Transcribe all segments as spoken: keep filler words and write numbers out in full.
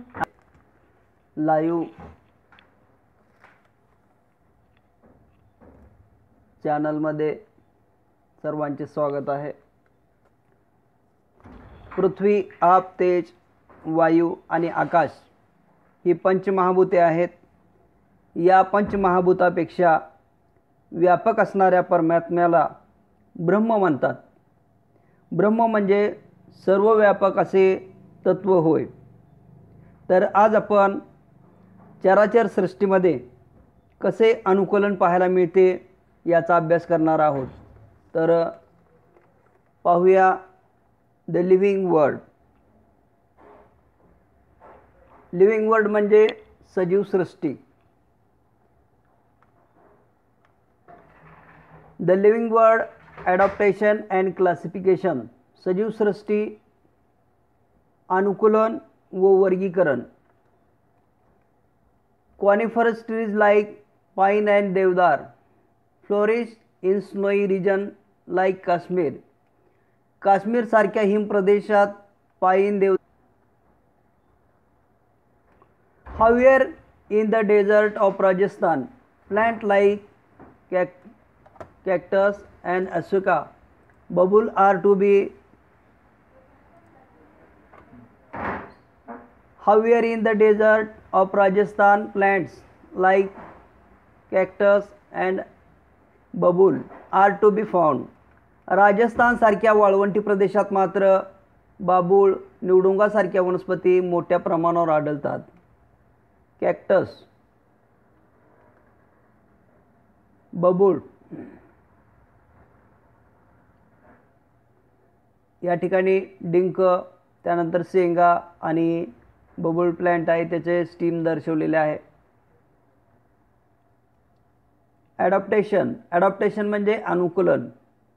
Live चॅनलमध्ये सर्वांचे स्वागत आहे। पृथ्वी, आप, तेज, वायू आणि आकाश ही पंचमहाभूते आहेत। या पंचमहाभूतापेक्षा व्यापक असणाऱ्या परमात्म्याला ब्रह्म म्हणतात। ब्रह्म म्हणजे सर्वव्यापक असे तत्व होय। तर आज आपण चराचर सृष्टीमध्ये कसे अनुकूलन पाहायला मिळते याचा अभ्यास करणार आहोत। तर पाहूया the living world. Living world म्हणजे सजीव सृष्टी। The living world adaptation and classification. सजीव सृष्टी, अनुकूलन व वर्गीकरण। Coniferous trees like pine and deodar flourish in snowy region like Kashmir. Kashmir सारख्या हिम प्रदेशात पाइन देव however in the desert of Rajasthan plant like cactus and acacia bubble are to be however in the desert of Rajasthan plants like cactus and bubble are to be found। Rajasthan सारख्या वाळवंटी प्रदेशात मात्र बाबूळ, निवडुंगा सारख्या वनस्पती मोठ्या प्रमाणावर आढळतात। कॅक्टस, बबूळ या ठिकाणी डिंक, त्यानंतर शेंगा आणि बबूल प्लांट आहे, त्याचे स्टीम दर्शवलेले आहे। ॲडॉप्टेशन। ॲडॉप्टेशन म्हणजे अनुकूलन।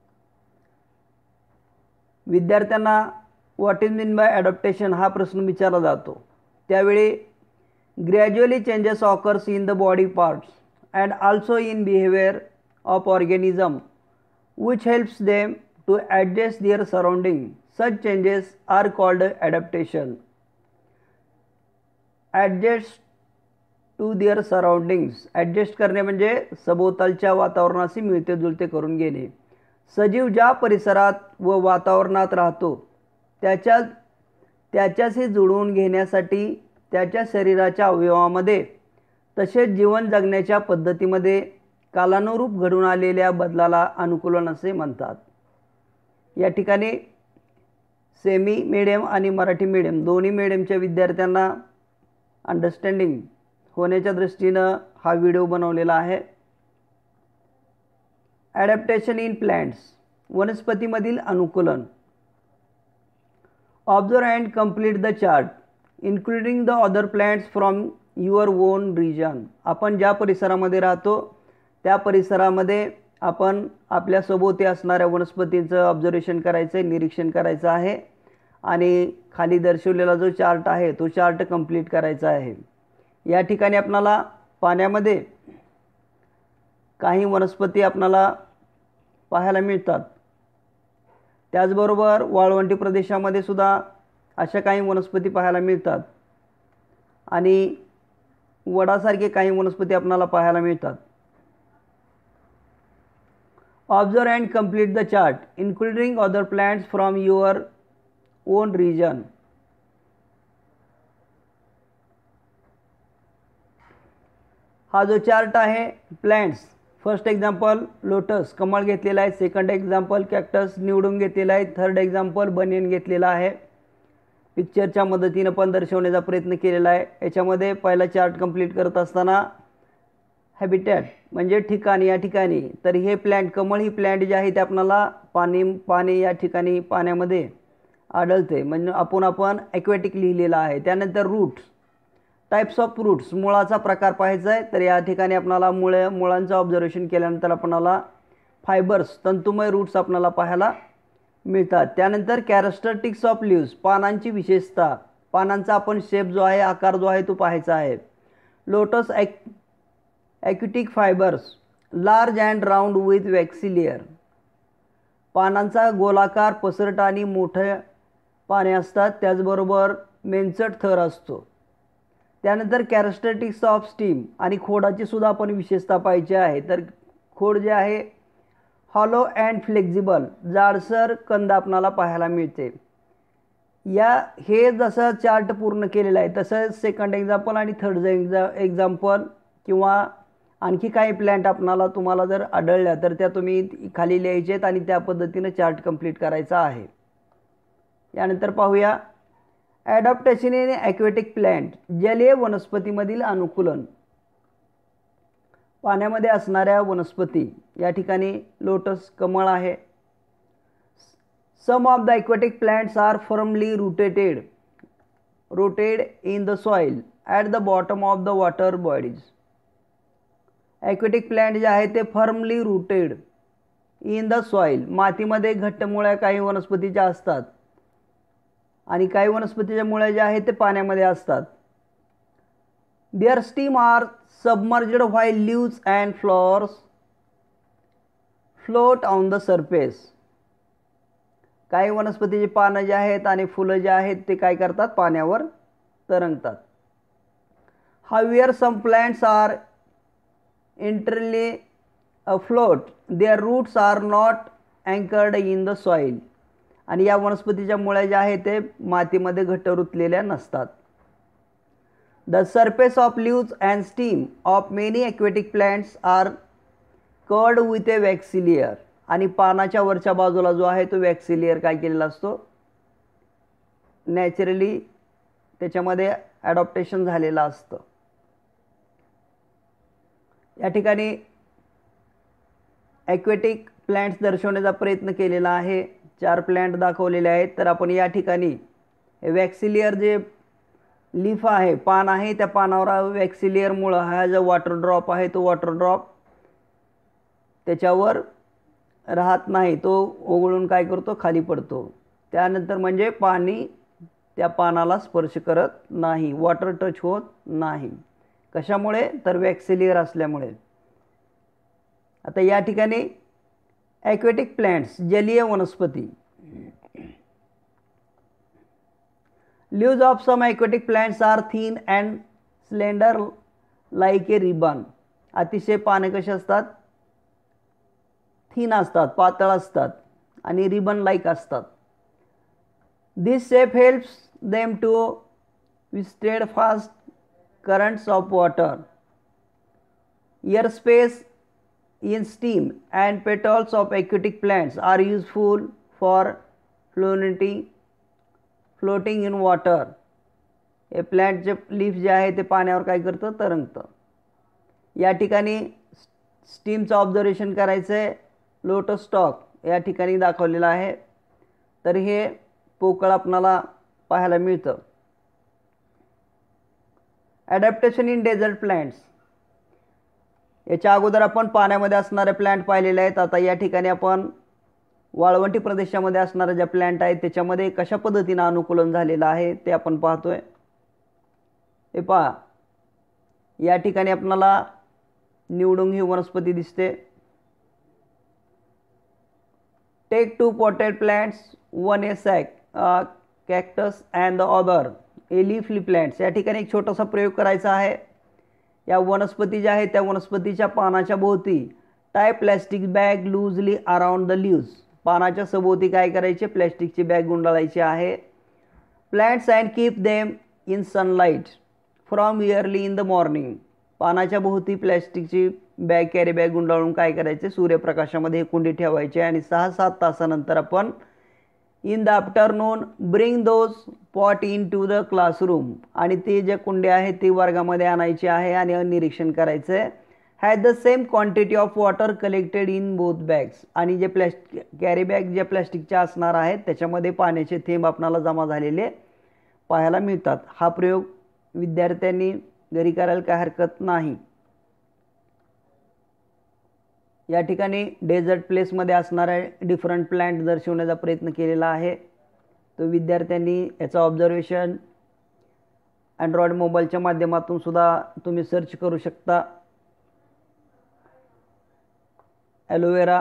विद्यार्थ्यांना what is mean by adaptation हा प्रश्न विचारला जातो। त्यावेळी gradually changes occurs in the body parts and also in behaviour of organism which helps them to adjust their surrounding. Such changes are called adaptation. Adjust to their surroundings. Adjust करणे म्हणजे सभोवतालच्या वातावरणाशी मिळते जुळते करून घेणे। सजीव ज्या परिसरात व वातावरणात राहतो त्याच्या त्याच्याशी जुळवून घेण्यासाठी त्याच्या शरीराच्या अवयवामध्ये तसेच जीवन जगण्याच्या पद्धतीमध्ये कालानुरूप घडून आलेल्या बदलाला अनुकूलन असे म्हणतात। या ठिकाणी सेमी मीडियम आणि मराठी मीडियम दोन्ही मीडियमच्या विद्यार्थ्यांना अंडरस्टँडिंग होण्याच्या दृष्टीनं हा व्हिडिओ बनवलेला आहे। Adaptation in plants. वनस्पतीमधील अनुकूलन। Observe and complete the chart including the other plants from your own region. आपण ज्या परिसरामध्ये राहतो त्या परिसरामध्ये आपण आपल्या सोबती असणाऱ्या वनस्पतींचं ऑब्झर्वेशन करायचं आहे, निरीक्षण करायचं आहे आणि खाली दर्शवलेला जो चार्ट आहे तो चार्ट कंप्लीट करायचा आहे। या ठिकाणी आपल्याला पाण्यामध्ये काही वनस्पती आपल्याला पाहायला मिळतात। त्याचबरोबर वाळवंटी प्रदेशामध्ये सुद्धा अशा काही वनस्पती पाहायला मिळतात आणि वडासारखे काही वनस्पती आपल्याला पाहायला मिळतात। Observe and complete the chart including other plants from your own region। हा जो चार्ट आहे प्लांट्स, फर्स्ट एक्झाम्पल लोटस कमळ घेतलेला आहे, सेकंड एक्झाम्पल कॅक्टस निवडून घेतलेला आहे, थर्ड एक्झाम्पल बनियन घेतलेला आहे। पिक्चरच्या मदतीने पण दर्शवण्याचा प्रयत्न केलेला आहे। याच्यामध्ये पहिला चार्ट कंप्लीट करत असताना हॅबिटॅट म्हणजे ठिकाण, या ठिकाणी तर हे प्लांट कमळ ही प्लांट जे आहे ते आपल्याला पाणी पाणी या ठिकाणी पाण्यामध्ये आढळते म्हणजे आपण आपण ॲक्वॅटिक लिहिलेला आहे। त्यानंतर रूट्स, टाइप्स ऑफ रूट्स, मुळाचा प्रकार पाहायचा आहे तर या ठिकाणी आपल्याला मुळे मुळांचं ऑब्झर्वेशन केल्यानंतर आपल्याला फायबर्स तंतुमय रूट्स आपल्याला पाहायला मिळतात। त्यानंतर कॅरेक्टरिस्टिक्स ऑफ लीव्स, पानांची विशेषता, पानांचा आपण शेप जो आहे आकार जो आहे तो पाहायचा आहे। Lotus aquatic fibres large and round with waxy layer, पानांचा गोलाकार पसरट आणि मोठे पाने असतात, त्याचबरोबर मेंचट थर असतो। त्यानंतर कॅरेक्टरिस्टिक्स ऑफ स्टीम आणि खोडाची सुद्धा आपण विशेषता पाहिजे आहे. तर खोड जे आहे हॉलो अँड फ्लेक्झिबल, जाडसर कंद आपणाला पाहायला मिळते. या हे जसं चार्ट पूर्ण केलेलं आहे तसंच सेकंड एक्झाम्पल आणि थर्ड एक्झा एक्झाम्पल किंवा आणखी काही प्लॅन्ट आपणाला तुम्हाला जर आढळल्या तर त्या तुम्ही खाली लिहायचे आहेत आणि त्या पद्धतीने चार्ट कंप्लीट करायचा आहे. यानंतर पाहूया ॲडॉप्टेशन इन ॲक्वेटिक प्लॅन्ट, जलीय वनस्पतीमधील अनुकूलन. पाण्यामध्ये असणाऱ्या वनस्पती, या ठिकाणी लोटस कमळ आहे. Some of the aquatic plants are firmly rooted rooted in the soil at the bottom of the water bodies. Aquatic plant जे आहे ते firmly rooted in the soil, मातीमध्ये घट्ट मुळ्या काही वनस्पतीच्या असतात आणि काही वनस्पतीच्या मुळ्या ज्या आहेत ते पाण्यामध्ये असतात. Their stem are submerged while leaves and flowers float on the surface. काही वनस्पतीची पानं जे आहेत आणि फुलं जे आहेत ते काय करतात, पाण्यावर तरंगतात. However some plants are entirely afloat, their roots are not anchored in the soil. आणि या वनस्पतीच्या मुळ्या ज्या आहेत ते मातीमध्ये घट्ट रुतलेल्या नसतात. The surface of leaves and stem of many aquatic plants are covered with a waxy layer. आणि पानाच्या वरच्या बाजूला जो आहे तो वॅक्सी लेयर काय केलेला असतो, नॅचरली त्याच्यामध्ये ॲडॉप्टेशन झालेलं असतं. या ठिकाणी ॲक्वेटिक प्लॅन्ट्स दर्शवण्याचा प्रयत्न केलेला आहे. चार प्लॅन्ट दाखवलेले आहेत. तर आपण या ठिकाणी वॅक्सी लेयर जे लीफ आहे, पान आहे, त्या पानावर वॅक्सी लेयरमुळं हा जो वॉटर ड्रॉप आहे तो वॉटर ड्रॉप त्याच्यावर राहत नाही, तो ओघळून काय करतो, खाली पडतो. त्यानंतर म्हणजे पाणी त्या पानाला स्पर्श करत नाही, वॉटर टच होत नाही. कशामुळे, तर वॅक्सी लेयर असल्यामुळे. आता या ठिकाणी ॲक्वेटिक प्लॅन्ट्स, जलीय वनस्पती. Leaves of some aquatic plants are thin and slender like a ribbon. अतिशय पाने कसे असतात, थिन असतात, पातळ असतात आणि रिबन लाईक असतात. This shape helps them to withstand fast currents of water. Air space in stem and petals of aquatic plants are useful for floating floating in water. हे प्लॅन्ट जे लीफ जे आहे ते पाण्यावर काय करतं, तरंगतं. या ठिकाणी स्टीमचं ऑब्झर्वेशन करायचं आहे. लोटस स्टॉक या ठिकाणी दाखवलेलं आहे. तर हे पोकळ आपणाला पाहायला मिळतं. Adaptation in desert plants. याच्या अगोदर आपण पाण्यामध्ये असणारे प्लॅन्ट पाहिलेले आहेत. आता या ठिकाणी आपण वाळवंटी प्रदेशामध्ये असणारे ज्या प्लॅन्ट आहेत त्याच्यामध्ये कशा पद्धतीने अनुकूलन झालेलं आहे ते आपण पाहतोय. हे पहा, या ठिकाणी आपल्याला निवडुंग ही वनस्पती दिसते. Take two potted plants, one a sack cactus and the other a leafy plants. या ठिकाणी एक छोटासा प्रयोग करायचा आहे. या वनस्पती ज्या आहेत त्या वनस्पतीच्या पानाच्या भोवती tie plastic bag loosely around the leaves. पानाच्या सभोवती काय करायचे, प्लॅस्टिकची बॅग गुंडाळायची आहे. Plants and keep them in sunlight from early in the morning. पानाच्या भोवती प्लॅस्टिकची बॅग, कॅरी बॅग गुंडाळून काय करायचे, सूर्यप्रकाशामध्ये कुंडी ठेवायचे आणि सहा सात तासानंतर आपण in the afternoon bring those pot into the classroom. आणि ते जे कुंडे आहेत ते वर्गामध्ये आणायचे आहे आणि निरीक्षण करायचं आहे. Has the same quantity of water collected in both bags. आणि जे प्लॅस्टिक कॅरी बॅग ज्या प्लॅस्टिकच्या असणार आहेत त्याच्यामध्ये पाण्याचे थेंब आपणाला जमा झालेले पाहायला मिळतात. हा प्रयोग विद्यार्थ्यांनी घरी करायला काय हरकत नाही. या ठिकाणी डेझर्ट प्लेसमध्ये असणारे डिफरंट प्लॅन्ट दर्शवण्याचा प्रयत्न केलेला आहे. तो विद्यार्थ्यांनी याचं ऑब्झर्वेशन अँड्रॉइड मोबाईलच्या माध्यमातून सुद्धा तुम्ही सर्च करू शकता. Aloe vera.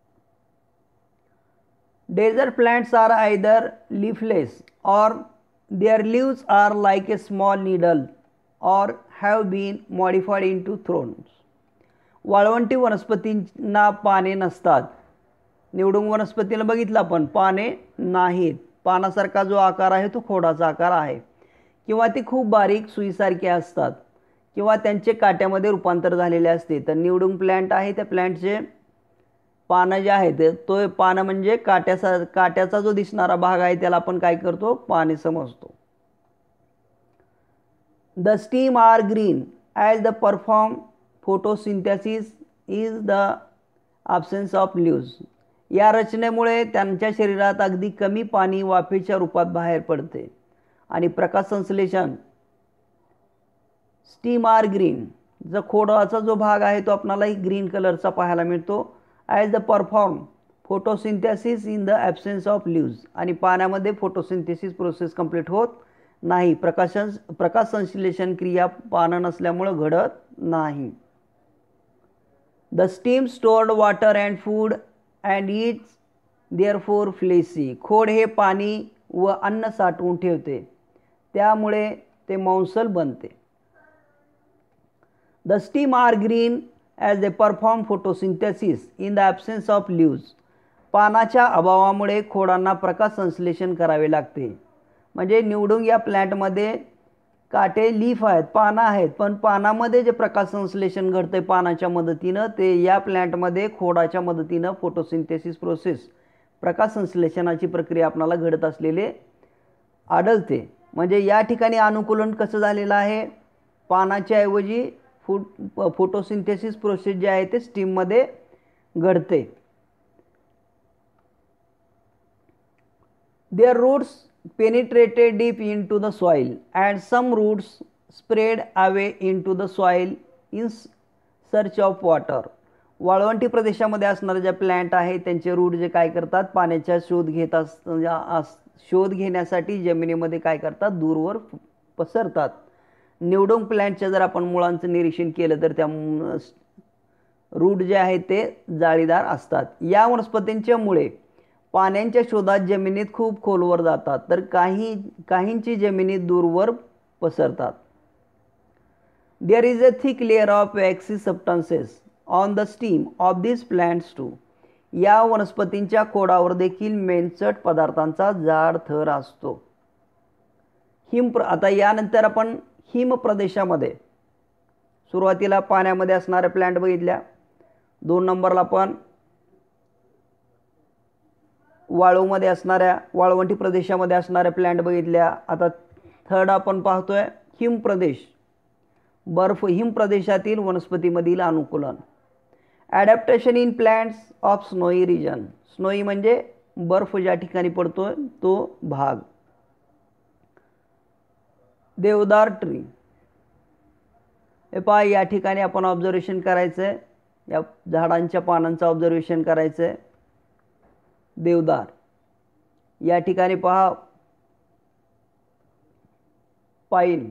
Desert plants are either leafless or their leaves are like a small needle or have been modified into thorns. वाळवंटी वनस्पतींना पाने नसतात. निवडुंग वनस्पतीला बघितलं आपण, पाने नाहीत. पानासारखा जो आकार आहे तो खोडाचा आकार आहे, किंवा ती खूप बारीक सुईसारखे असतात, किंवा त्यांचे काट्यामध्ये रूपांतर झालेले असते. तर निवडुंग प्लॅन्ट आहे, त्या प्लॅन्टचे पानं जे आहेत, तो पानं म्हणजे काट्याचा काट्याचा जो दिसणारा भाग आहे त्याला आपण काय करतो, पाने समजतो. The stem are green as the perform photosynthesis is the absence of leaves. या रचनेमुळे त्यांच्या शरीरात अगदी कमी पाणी वाफेच्या रूपात बाहेर पडते आणि प्रकाश संश्लेषण. स्टीम आर ग्रीन, जो खोडाचा जो भाग आहे तो आपल्याला ग्रीन कलरचा पाहायला मिळतो. As the perform photosynthesis in the absence of leaves. आणि पाण्यामध्ये फोटोसिंथेसिस प्रोसेस कंप्लीट होत नाही. प्रकाशन प्रकाश संश्लेषण क्रिया पानं नसल्यामुळे घडत नाही. The stem stored water and food and it's therefore fleshy. खोड हे पाणी व अन्न साठवून ठेवते, त्यामुळे ते मांसल बनते. The stem are green as they perform photosynthesis in the absence of leaves. पानाच्या अभावामुळे खोडांना प्रकाश संश्लेषण करावे लागते. म्हणजे निवडुंग या प्लॅन्टमध्ये काटे लीफ आहेत, पानं आहेत, पण पानामध्ये जे प्रकाश संश्लेषण घडते पानाच्या मदतीनं, ते या प्लॅन्टमध्ये खोडाच्या मदतीनं फोटोसिंथेसिस प्रोसेस, प्रकाश संश्लेषणाची प्रक्रिया आपल्याला घडत असलेले आढळते. म्हणजे या ठिकाणी अनुकूलन कसं झालेलं आहे, पानाच्या ऐवजी फुट फोटोसिंथेसिस प्रोसेस जे आहे ते स्टीममध्ये घडते. Their roots penetrated deep into the soil and some roots spread away into the soil in search of water. वाळवंटी प्रदेशामध्ये असणारे जे प्लॅन्ट आहे त्यांचे रूट जे काय करतात, पाण्याचा शोध घेत अस शोध घेण्यासाठी जमिनीमध्ये काय करतात, दूरवर पसरतात. निवडुंग प्लॅन्टच्या जर आपण मुळांचं निरीक्षण केलं तर त्या रूट जे आहेत ते जाळीदार असतात. या वनस्पतींच्या मुळे पाण्याच्या शोधात जमिनीत खूप खोलवर जातात, तर काही काहींची जमिनीत दूरवर पसरतात. There is a thick layer of waxy substances on the stem of this plants too. या वनस्पतींच्या खोडावर देखील मेनचट पदार्थांचा जाड थर असतो. हिम प्र आता यानंतर आपण हिम प्रदेशामध्ये सुरुवातीला पाण्यामध्ये असणाऱ्या प्लॅन्ट बघितल्या. दोन नंबरला आपण वाळूमध्ये असणाऱ्या वाळवंटी प्रदेशामध्ये असणाऱ्या प्लॅन्ट बघितल्या. आता थर्ड आपण पाहतोय हिम प्रदेश, बर्फ हिम प्रदेशातील वनस्पतीमधील अनुकूलन. Adaptation in plants of snowy region. Snowy म्हणजे बर्फ ज्या ठिकाणी पडतोय तो भाग. देवदार ट्री. हे पहा, या ठिकाणी आपण ऑब्झर्वेशन करायचं आहे, या झाडांच्या पानांचं ऑब्झर्वेशन करायचं आहे. देवदार या ठिकाणी पहा, pine.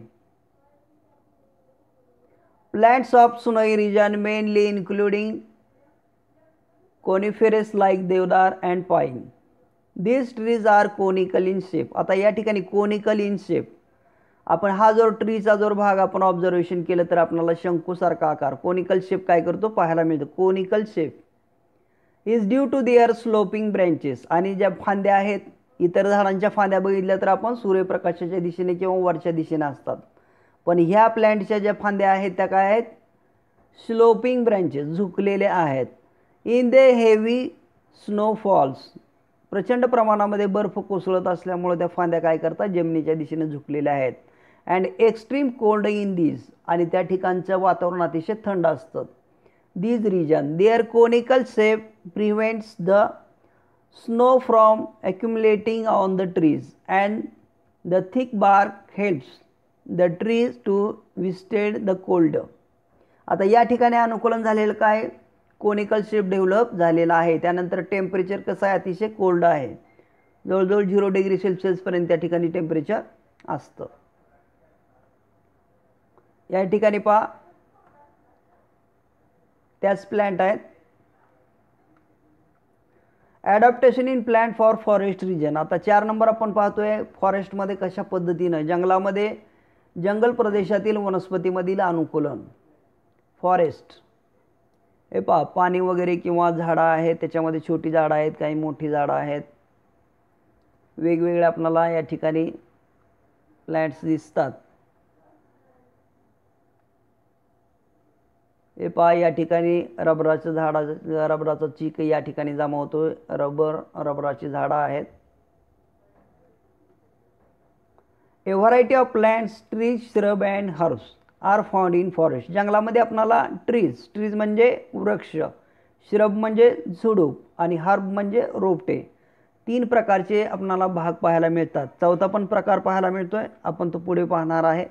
Plants of snowy region mainly including coniferous like deodar and pine. This trees are conical in shape. आता या ठिकाणी कोनिकल इन शेप, आपण हा जो ट्रीचा जो भाग आपण ऑब्झर्वेशन केलं तर आपल्याला शंकूसारखा आकार, कोनिकल शेप काय करतो पाहायला मिळतो. Conical shape is due to their sloping branches. आणि ज्या फांद्या आहेत, इतर झाडांच्या फांद्या बघितल्या तर आपण सूर्यप्रकाशाच्या दिशेने किंवा वरच्या दिशेने असतात, पण ह्या प्लॅन्टच्या ज्या फांद्या आहेत त्या काय आहेत, स्लोपिंग ब्रँचेस, झुकलेल्या आहेत. In the heavy snowfalls. प्रचंड प्रमाणामध्ये बर्फ कोसळत असल्यामुळे त्या फांद्या काय करतात, जमिनीच्या दिशेने झुकलेल्या आहेत. And extreme cold in these. आणि त्या ठिकाणचं वातावरण अतिशय थंड असतं. These region, their conical shape prevents the snow from accumulating on the trees and the thick bark helps the trees to withstand the cold. आता या ठिकाणी अनुकूलन झालेलं काय, कोनिकल शेप डेव्हलप झालेला आहे. त्यानंतर टेम्परेचर कसं आहे, अतिशय कोल्ड आहे, जवळजवळ झिरो डिग्री सेल्सिअसपर्यंत त्या ठिकाणी टेम्परेचर असतं. या ठिकाणी पहा त्याच प्लॅन्ट आहेत. Adaptation in plant for forest region. आता चार नंबर आपण पाहतोय फॉरेस्टमध्ये कशा पद्धतीनं जंगलामध्ये जंगल प्रदेशातील वनस्पतीमधील अनुकूलन. फॉरेस्ट हे पहा पाणी वगैरे किंवा झाडं आहेत, त्याच्यामध्ये छोटी झाडं आहेत, काही मोठी झाडं आहेत, वेगवेगळे आपल्याला या ठिकाणी प्लॅन्ट्स दिसतात. हे पहा या ठिकाणी रबराचं झाड, रबराचा चीक या ठिकाणी जमा होतोय. रबर रबराची झाडं आहेत. A variety of plants, trees, shrub and herbs are found in forest. जंगलामध्ये आपल्याला ट्रीज ट्रीज म्हणजे वृक्ष, श्रब म्हणजे झुडूप आणि हर्ब म्हणजे रोपटे, तीन प्रकारचे आपल्याला भाग पाहायला मिळतात. चौथा पण प्रकार पाहायला मिळतोय, आपण तो पुढे पाहणार आहे.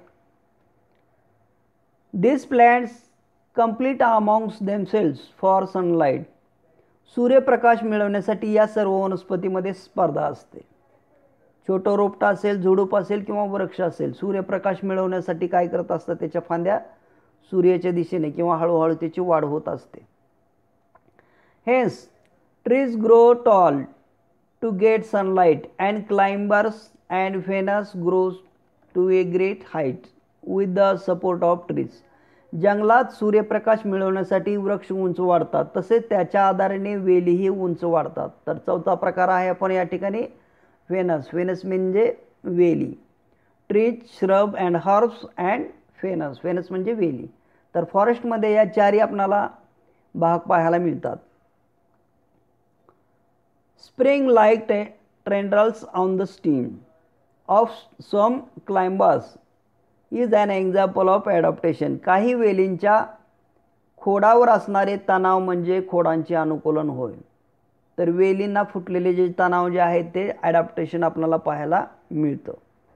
This plants complete amongst themselves for sunlight. सूर्यप्रकाश मिळवण्यासाठी या सर्व वनस्पतीमध्ये स्पर्धा असते. छोटं रोपटा असेल, झुडूप असेल किंवा वृक्ष असेल, सूर्यप्रकाश मिळवण्यासाठी काय करत असतात, त्याच्या फांद्या सूर्याच्या दिशेने किंवा हळूहळू त्याची वाढ होत असते. Hence trees grow tall to get sunlight and climbers and vines grows to a great height with the support of trees. जंगलात सूर्यप्रकाश मिळवण्यासाठी वृक्ष उंच वाढतात, तसेच त्याच्या आधाराने वेलीही उंच वाढतात. तर चौथा प्रकार आहे आपण या ठिकाणी फेनस. फेनस म्हणजे वेली. Trees, shrub and herbs and vines. Vines म्हणजे वेली. तर फॉरेस्टमध्ये या चारही आपणाला भाग पाहायला मिळतात. Spring like tendrils on the stem of some climbers is an example of adaptation. काही वेलींच्या खोडावर असणारे तणाव म्हणजे खोडांचे अनुकूलन होय. तर वेलींना फुटलेले जे तणाव जे आहेत ते ॲडॅप्टेशन आपल्याला पाहायला मिळतं.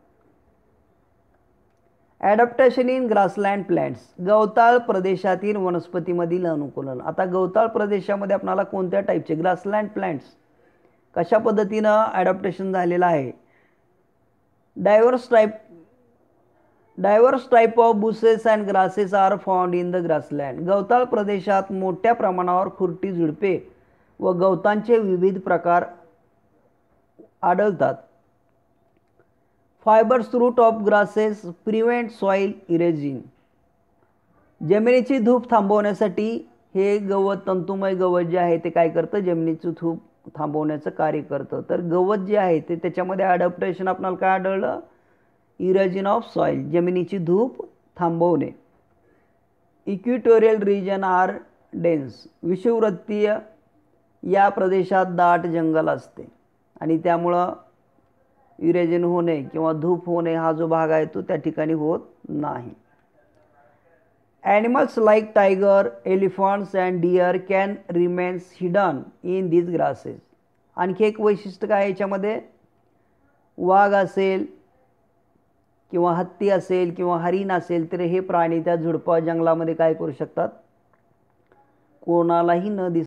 Adaptation in grassland plants. गवताळ प्रदेशातील वनस्पतीमधील अनुकूलन. आता गवताळ प्रदेशामध्ये आपल्याला कोणत्या टाईपचे ग्रासलँड प्लांट्स कशा पद्धतीनं ॲडॅप्टेशन झालेलं आहे. Diverse type diverse type of bushes and grasses are found in the grassland. गवताळ प्रदेशात मोठ्या प्रमाणावर खुरटी, झुडपे व गवतांचे विविध प्रकार आढळतात. Fibres root of grasses prevent soil erasing. जमिनीची धूप थांबवण्यासाठी हे गवत, तंतुमय गवत जे आहे ते काय करतं, जमिनीची धूप थांबवण्याचं कार्य करतं. तर गवत जे आहे ते त्याच्यामध्ये ॲडॅप्टेशन आपल्याला काय आढळलं, इरेजिन ऑफ सॉइल, जमिनीची धूप थांबवणे. Equatorial region are dense. विषुववृत्तीय या प्रदेशात दाट जंगल असते आणि त्यामुळं इरेजन होणे किंवा धूप होणे हा जो भाग आहे तो त्या ठिकाणी होत नाही. Animals like tiger, elephants and deer can remains hidden in this grasses. आणखी एक वैशिष्ट्य काय याच्यामध्ये, वाघ असेल किंवा हत्ती असेल किंवा हरिण असेल तर हे प्राणी त्या झुडपा जंगलामध्ये काय करू शकतात, कोणालाही न दिस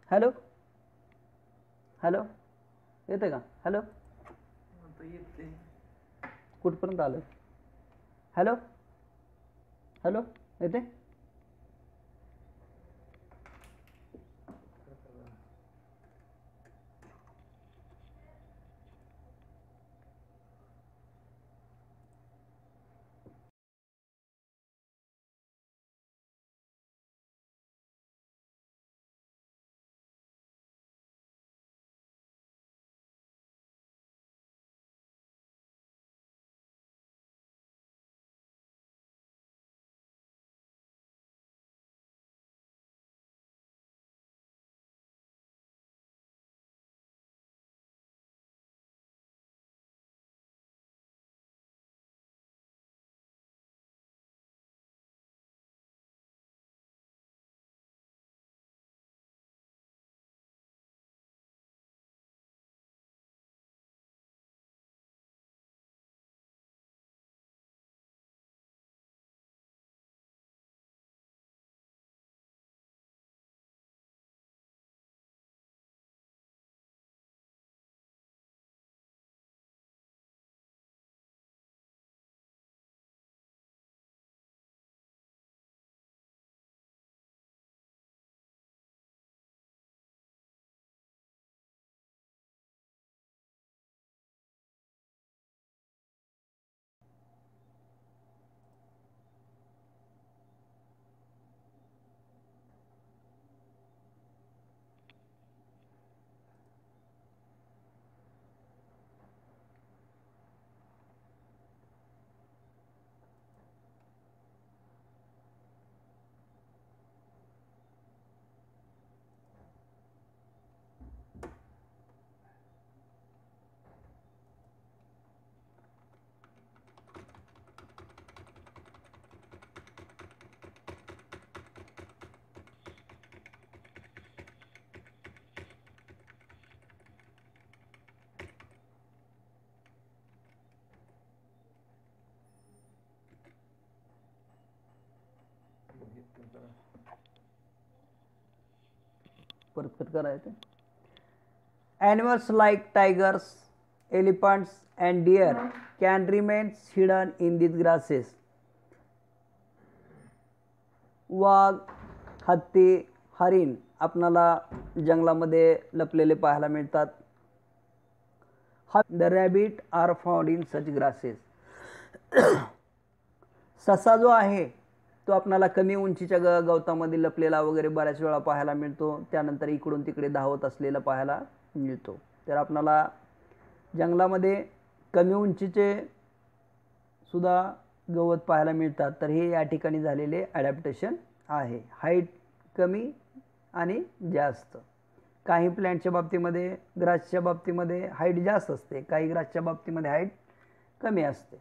हॅलो हॅलो येते का? हॅलो कुठपर्यंत आलं? हॅलो हॅलो येते? परत कट करायचं. Animals like tigers, elephants and deer can remain hidden in these grasses. वाघ, हत्ती, हरिण आपणाला जंगलामध्ये लपलेले पाहायला मिळतात. The rabbit are found in such grasses. ससा जो आहे तो आपणाला कमी उंचीच्या ग गवतामध्ये लपलेला वगैरे बऱ्याच वेळा पाहायला मिळतो. त्यानंतर इकडून तिकडे धावत असलेला पाहायला मिळतो. तर आपणाला जंगलामध्ये कमी उंचीचे सुद्धा गवत पाहायला मिळतात. तर हे या ठिकाणी झालेले ॲडॅप्टेशन आहे. हाईट कमी आणि जास्त. काही प्लॅन्टच्या बाबतीमध्ये ग्रासच्या बाबतीमध्ये हाईट जास्त असते, काही ग्रासच्या बाबतीमध्ये हाईट कमी असते.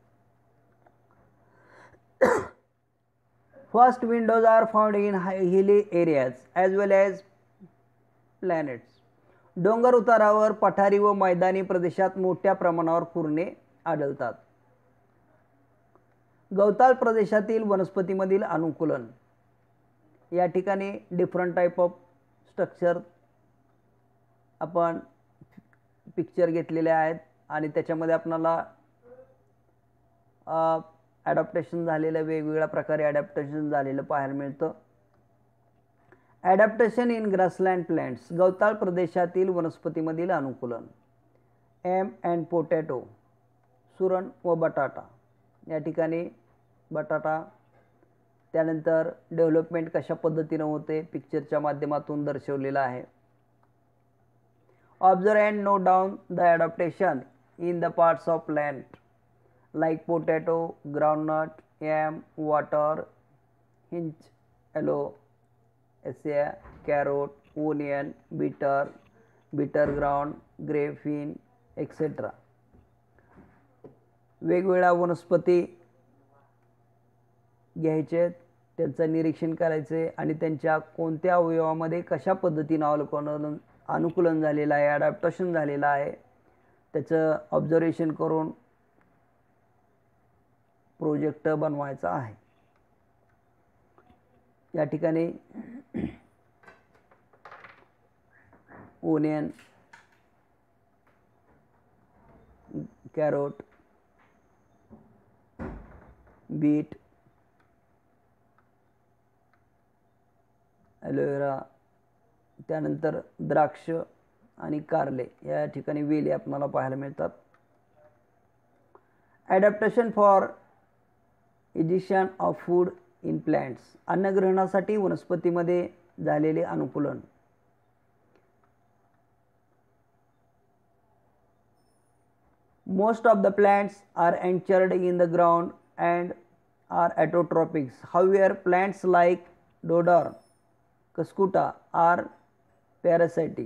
First windows are found in hilly areas as well as planets. डोंगर उतारावर, पठारी व मैदानी प्रदेशात मोठ्या प्रमाणावर कुरणे आढळतात. गवताळ प्रदेशातील वनस्पतीमधील अनुकूलन. या ठिकाणी डिफरंट टाइप ऑफ स्ट्रक्चर आपण पिक्चर घेतलेले आहेत आणि त्याच्यामध्ये आपल्याला ॲडॅप्टेशन झालेलं वेगवेगळ्या प्रकारे ॲडॅप्टेशन झालेलं पाहायला मिळतं. Adaptation in grassland plants. गवताळ प्रदेशातील वनस्पतीमधील अनुकूलन. Yam and potato. सुरण व बटाटा. या ठिकाणी बटाटा त्यानंतर डेव्हलपमेंट कशा पद्धतीने होते पिक्चरच्या माध्यमातून दर्शवलेलं आहे. Observe and note down the adaptation in the parts of plant like potato, groundnut, yam, water, hinge, aloe, carrot, onion, bitter, bitter ground, grapevine, et cetera. वेगवेगळ्या वनस्पती घ्यायचे, त्यांचं निरीक्षण करायचे आणि त्यांच्या कोणत्या अवयवामध्ये कशा पद्धतीने अनुकूलन अनुकूलन झालेलं आहे, ॲडॅप्टेशन झालेलं आहे, त्याचं ऑब्झर्वेशन करून प्रोजेक्ट बनवायचा आहे. या ठिकाणी ओनियन, कॅरोट, बीट, ॲलोवेरा, त्यानंतर द्राक्ष आणि कारले या ठिकाणी वेली आपल्याला पाहायला मिळतात. Adaptation for ingestion of food in plants, अन्नग्रहणासाठी वनस्पतीमध्ये झालेले अनुकूलन. Most of the plants are anchored in the ground and are autotrophics. However, plants like deodar, cuscuta are parasitics.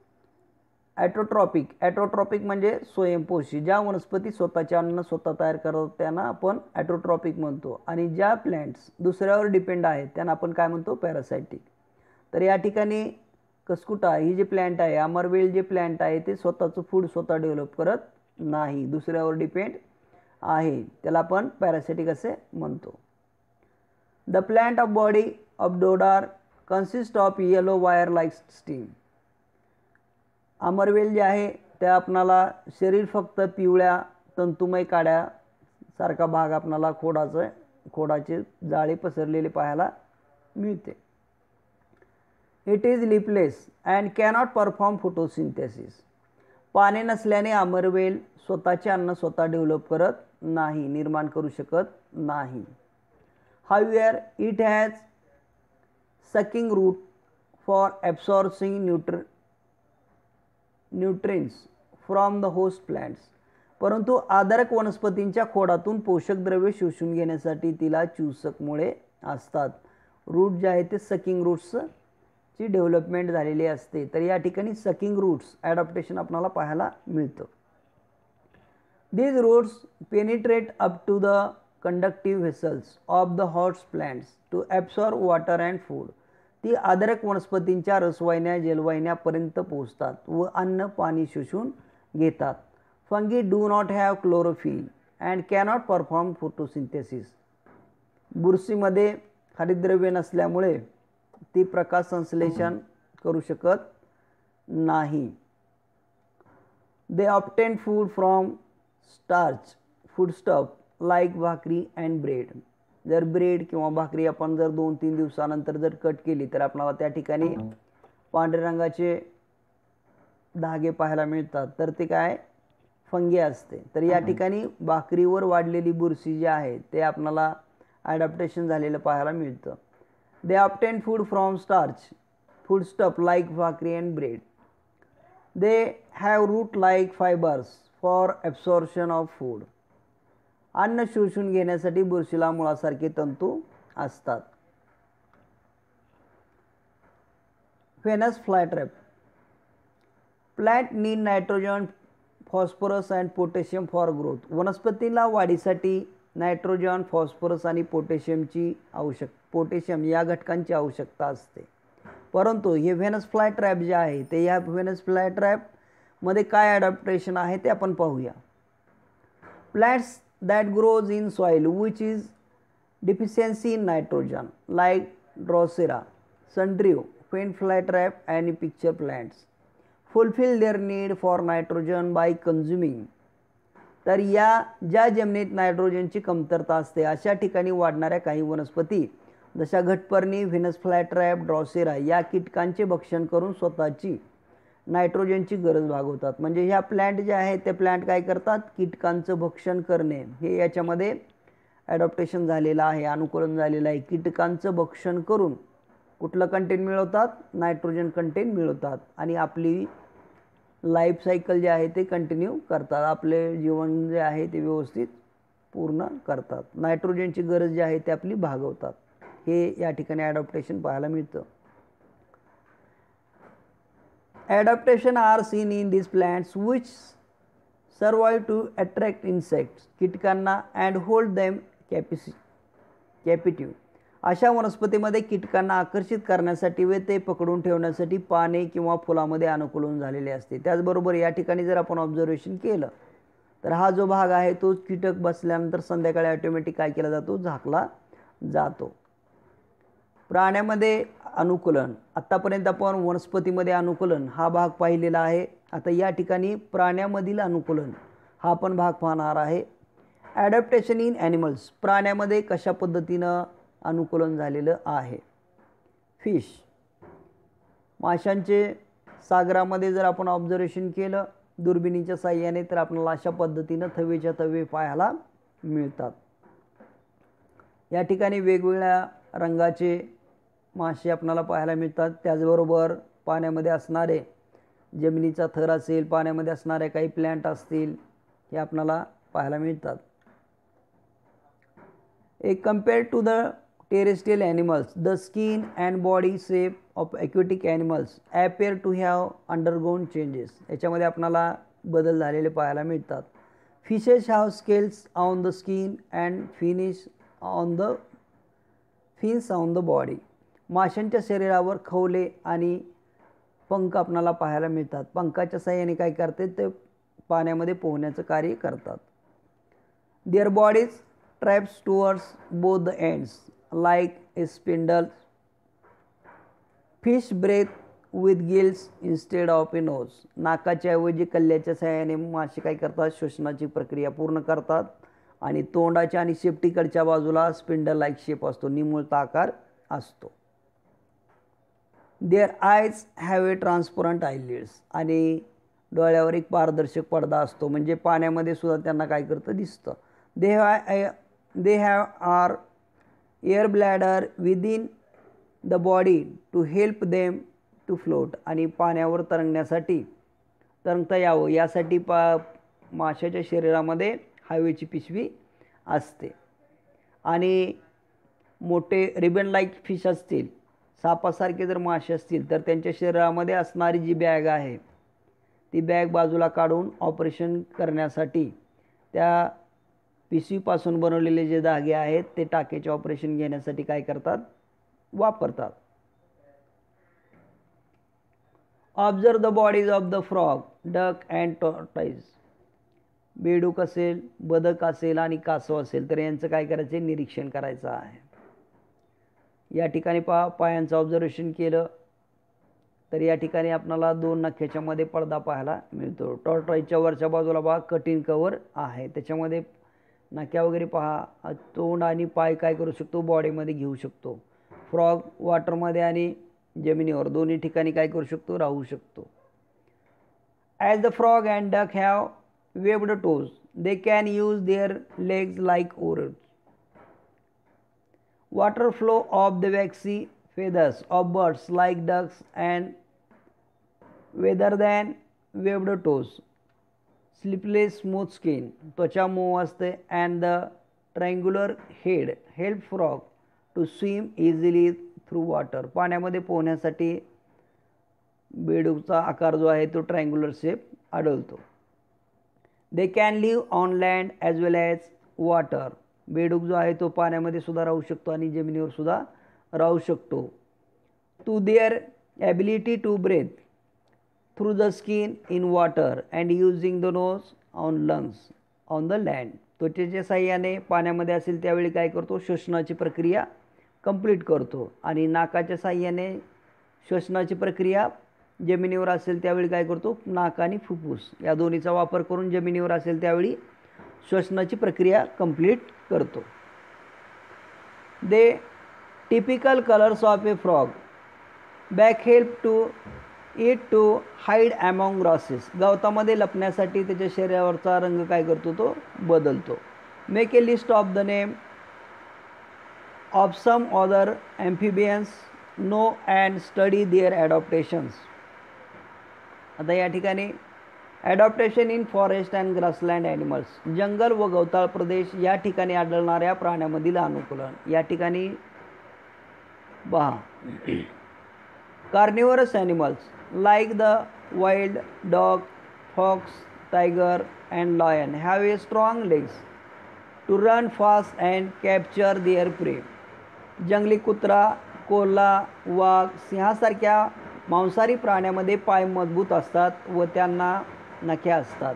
ॲटोट्रॉपिक, ॲटोट्रॉपिक म्हणजे स्वयंपोषी. ज्या वनस्पती स्वतःचे अन्न स्वतः तयार करतात त्यांना आपण ॲटोट्रॉपिक म्हणतो, आणि ज्या प्लॅन्ट्स दुसऱ्यावर डिपेंड आहेत त्यांना आपण काय म्हणतो, पॅरासायटिक. तर या ठिकाणी कस्कुटा ही जी प्लॅन्ट आहे, अमरवेल जे प्लॅन्ट आहे ते स्वतःचं फूड स्वतः डेव्हलप करत नाही, दुसऱ्यावर डिपेंड आहे, त्याला आपण पॅरासायटिक असे म्हणतो. The plant of body of dodder consist of yellow wire like stem. अमरवेल जे आहे ते आपणाला शरीर फक्त पिवळ्या तंतुमय काड्या सारखा भाग आपणाला खोडाचं खोडाचे जाळे पसरलेले पाहायला मिळते. It is leafless and cannot perform photosynthesis. पाने नसल्याने अमरवेल स्वतःचे अन्न स्वतः डेव्हलप करत नाही, निर्माण करू शकत नाही. However it has sucking root for absorbing न्यूट्र nutrients from the host plants. परंतु आधारक वनस्पतींच्या खोडातून पोषक द्रव्ये शोषून घेण्यासाठी तिला चूसक मुळे असतात. रूट जे आहे ते सकिंग रूट्स ची डेव्हलपमेंट झालेली असते. तर या ठिकाणी सकिंग रूट्स ॲडॅप्टेशन आपल्याला पाहायला मिळतं. These roots penetrate up to the conductive vessels of the host plants to absorb water and food. ती आधारक वनस्पतींच्या रसवाहिन्या जलवाहिन्यापर्यंत पोहोचतात व अन्न पाणी शोषून घेतात. Fungi do not have chlorophyll and cannot perform photosynthesis. बुरशीमध्ये हरितद्रव्य नसल्यामुळे ती प्रकाश संश्लेषण करू शकत नाही. They obtain food from starch foodstuff like bhakri and bread. जर ब्रेड किंवा भाकरी आपण जर दोन तीन दिवसानंतर जर कट केली तर आपल्याला त्या ठिकाणी पांढऱ्या रंगाचे धागे पाहायला मिळतात, तर ते काय फंगी असते. तर या ठिकाणी भाकरीवर वाढलेली बुरशी जी आहे ते आपल्याला ॲडॅप्टेशन झालेलं पाहायला मिळतं. They obtain food from starch, foodstuff like bhakri and bread. They have root-like fibers for absorption of food. अन्न शोषून घेण्यासाठी बुरशीला मुळासारखे तंतू असतात. Venus flytrap. Plant need nitrogen, phosphorus and potassium for growth. वनस्पतीला वाढीसाठी नायट्रोजन, फॉस्फरस आणि पोटॅशियमची आवश्यक पोटॅशियम या घटकांची आवश्यकता असते. परंतु हे व्हेनस फ्लाय ट्रॅप जे आहे ते या व्हेनस फ्लाय ट्रॅपमध्ये काय ॲडॅप्टेशन आहे ते आपण पाहूया. Plants that grows in soil which is deficiency in nitrogen like drosera, sundew, fen fly trap आणि picture plants fulfil their need for nitrogen by consuming. तर या ज्या जमिनीत नायट्रोजनची कमतरता असते अशा ठिकाणी वाढणाऱ्या काही वनस्पती जशा घटपर्णी, व्हेनस फ्लायट्रॅप, ड्रॉसेरा या कीटकांचे भक्षण करून स्वतःची नायट्रोजनची गरज भागवतात. म्हणजे ह्या प्लॅन्ट जे आहे ते प्लॅन्ट काय करतात, कीटकांचं भक्षण करणे हे याच्यामध्ये ॲडॉप्टेशन झालेलं आहे, अनुकूलन झालेलं आहे. कीटकांचं भक्षण करून कुठलं कंटेंट मिळवतात, नायट्रोजन कंटेंट मिळवतात आणि आपली लाईफ सायकल जे आहे ते कंटिन्यू करतात, आपले जीवन जे आहे ते व्यवस्थित पूर्ण करतात, नायट्रोजनची गरज जी आहे ते आपली भागवतात. हे या ठिकाणी ॲडॉप्टेशन पाहायला मिळतं. Adaptation are seen in this plants which survive to attract insects कीटकांना अँड होल्ड देम कॅपिसि कॅपिटिव्ह. अशा वनस्पतीमध्ये कीटकांना आकर्षित करण्यासाठी व ते पकडून ठेवण्यासाठी पाने किंवा फुलामध्ये अनुकूलन झालेले असते. त्याचबरोबर या ठिकाणी जर आपण ऑब्झर्वेशन केलं तर हा जो भाग आहे तो कीटक बसल्यानंतर संध्याकाळी ऑटोमॅटिक काय केला जातो, झाकला जातो. प्राण्यामध्ये अनुकूलन, आत्तापर्यंत आपण वनस्पतीमध्ये अनुकूलन हा भाग पाहिलेला आहे. आता या ठिकाणी प्राण्यामधील अनुकूलन हा पण भाग पाहणार आहे. ॲडॅप्टेशन इन ॲनिमल्स, प्राण्यामध्ये कशा पद्धतीनं अनुकूलन झालेलं आहे. फिश, माशांचे सागरामध्ये जर आपण ऑब्झर्वेशन केलं दुर्बिणीच्या साहाय्याने तर आपल्याला अशा पद्धतीनं थवेच्या थवे पाहायला मिळतात. या ठिकाणी वेगवेगळ्या रंगाचे मासे आपल्याला पाहायला मिळतात. त्याचबरोबर पाण्यामध्ये असणारे जमिनीचा थर असेल, पाण्यामध्ये असणारे काही प्लॅन्ट असतील हे आपल्याला पाहायला मिळतात. A compared to the terrestrial animals, the skin and body shape of aquatic animals appear to have undergone changes, याच्यामध्ये आपल्याला बदल झालेले पाहायला मिळतात. Fishes have scales on the skin and finish on the fins on the body, माशांच्या शरीरावर खवले आणि पंख आपल्याला पाहायला मिळतात. पंखाच्या साहाय्याने काय करते ते पाण्यामध्ये पोहण्याचं कार्य करतात. Their bodies traps towards both the ends like a spindle. Fish breathe with gills instead of a nose, नाकाच्या ऐवजी कल्ल्याच्या साहाय्याने मासे काय करतात श्वसनाची प्रक्रिया पूर्ण करतात आणि तोंडाच्या आणि शेपटीकडच्या बाजूला स्पिंडल लाईक शेप असतो, निमुळता आकार असतो. देअर आयज हॅव ए ट्रान्सपरंट आयलिड्स, आणि डोळ्यावर एक पारदर्शक पडदा असतो, म्हणजे पाण्यामध्ये सुद्धा त्यांना काय करतं दिसतं. They have they have are air bladder within the body to help them to float, आणि पाण्यावर तरंगण्यासाठी तरंगता यावं यासाठी पा माशाच्या शरीरामध्ये हवेची पिशवी असते. आणि मोठे रिबन लाईक फिश असतील, सापासारखे जर मासे असतील तर त्यांच्या शरीरामध्ये असणारी जी बॅग आहे ती बॅग बाजूला काढून ऑपरेशन करण्यासाठी त्या पिशवीपासून बनवलेले जे धागे आहेत ते टाकेचे ऑपरेशन घेण्यासाठी काय करतात वापरतात. Observe the bodies of the frog, duck and tortoise, बेडूक असेल, बदक असेल आणि कासव असेल तर यांचं काय करायचं निरीक्षण करायचं आहे. या ठिकाणी पा पायांचं ऑब्झर्वेशन केलं तर या ठिकाणी आपल्याला दोन नख्याच्या मध्ये पडदा पाहायला मिळतो. टॉर्टाइजच्या वरच्या बाजूला बघा कटिंग कवर आहे, त्याच्यामध्ये नख्या वगैरे पहा, तोंड आणि पाय काय करू शकतो बॉडीमध्ये घेऊ शकतो. फ्रॉग वॉटरमध्ये आणि जमिनीवर दोन्ही ठिकाणी काय करू शकतो राहू शकतो. As the frog and duck have webbed toes, they can use their legs like oars. Water flow of the waxy feathers of birds like ducks and rather than webbed toes. Sleepless smooth skin, त्वचा मऊ असते, and the triangular head help frog to swim easily through water. पाण्यामध्ये पोहण्यासाठी बेडूकचा आकार जो आहे तो triangular shape आढळतो. They can live on land as well as water. बेडूक जो आहे तो पाण्यामध्ये सुद्धा राहू शकतो आणि जमिनीवर सुद्धा राहू शकतो. To their ability to breathe through the skin in water and using the nose on lungs on the land, त्वचेच्या साह्याने पाण्यामध्ये असेल त्यावेळी काय करतो श्वसनाची प्रक्रिया कंप्लीट करतो आणि नाकाच्या साह्याने श्वसनाची प्रक्रिया जमिनीवर असेल त्यावेळी काय करतो नाक आणि फुफ्फुस या दोन्हीचा वापर करून जमिनीवर असेल त्यावेळी श्वसनाची प्रक्रिया कंप्लीट करतो. The typical colours of a frog, back help to it to hide among grasses, गवतामध्ये लपण्यासाठी त्याच्या शरीरावरचा रंग काय करतो तो बदलतो. Make a list of the name of some other amphibians, know and study their adaptations. आता या ठिकाणी adaptation in forest and grassland animals, जंगल व गवताळ प्रदेश या ठिकाणी आढळणाऱ्या प्राण्यामधील अनुकूलन. या ठिकाणी पहा carnivorous animals like the wild dog, fox, tiger and lion have a strong legs to run fast and capture their prey. जंगली कुत्रा, कोल्हा, वाघ, सिंहासारख्या मांसाहारी प्राण्यामध्ये पाय मजबूत असतात व त्यांना नख्या असतात.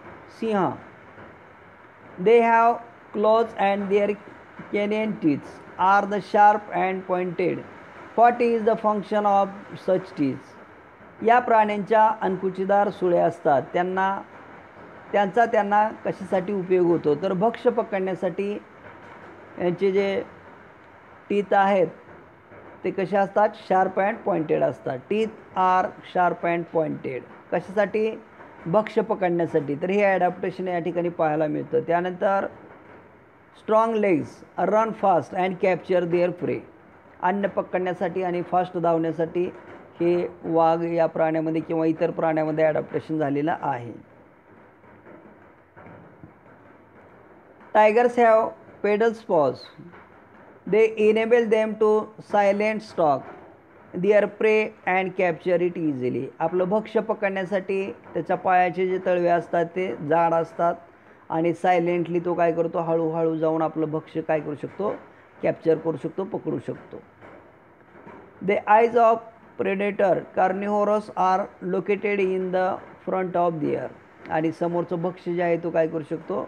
सिंह, they have claws and their canine teeths are the sharp and pointed. What is the function of such teeth? या प्राण्यांच्या अंकुचीदार सुळ्या असतात, त्यांना त्यांचा त्यांना कशासाठी उपयोग होतो? तर भक्ष्य पकडण्यासाठी यांचे जे टीथ आहेत ते कसे असतात? शार्प अँड पॉइंटेड असतात. Teeth are sharp and pointed. कशासाठी? भक्ष्य पकडण्यासाठी. तर हे ॲडॅप्टेशन या ठिकाणी पाहायला मिळतं. त्यानंतर strong legs run fast and capture their prey. अन्न पकडण्यासाठी आणि फास्ट धावण्यासाठी हे वाघ या प्राण्यामध्ये किंवा इतर प्राण्यामध्ये ॲडॅप्टेशन झालेलं आहे. Tigers have padded paws. They enable them to silent stalk their prey and capture it easily. आपलं भक्ष्य पकडण्यासाठी त्याच्या पायाचे जे तळवे असतात ते जाड असतात आणि सायलेंटली तो काय करतो? हळूहळू जाऊन आपलं भक्ष्य काय करू शकतो? कॅप्चर करू शकतो, पकडू शकतो. The eyes of predator carnivorous are located in the front of their. आणि समोरचं भक्ष्य जे आहे तो काय करू शकतो?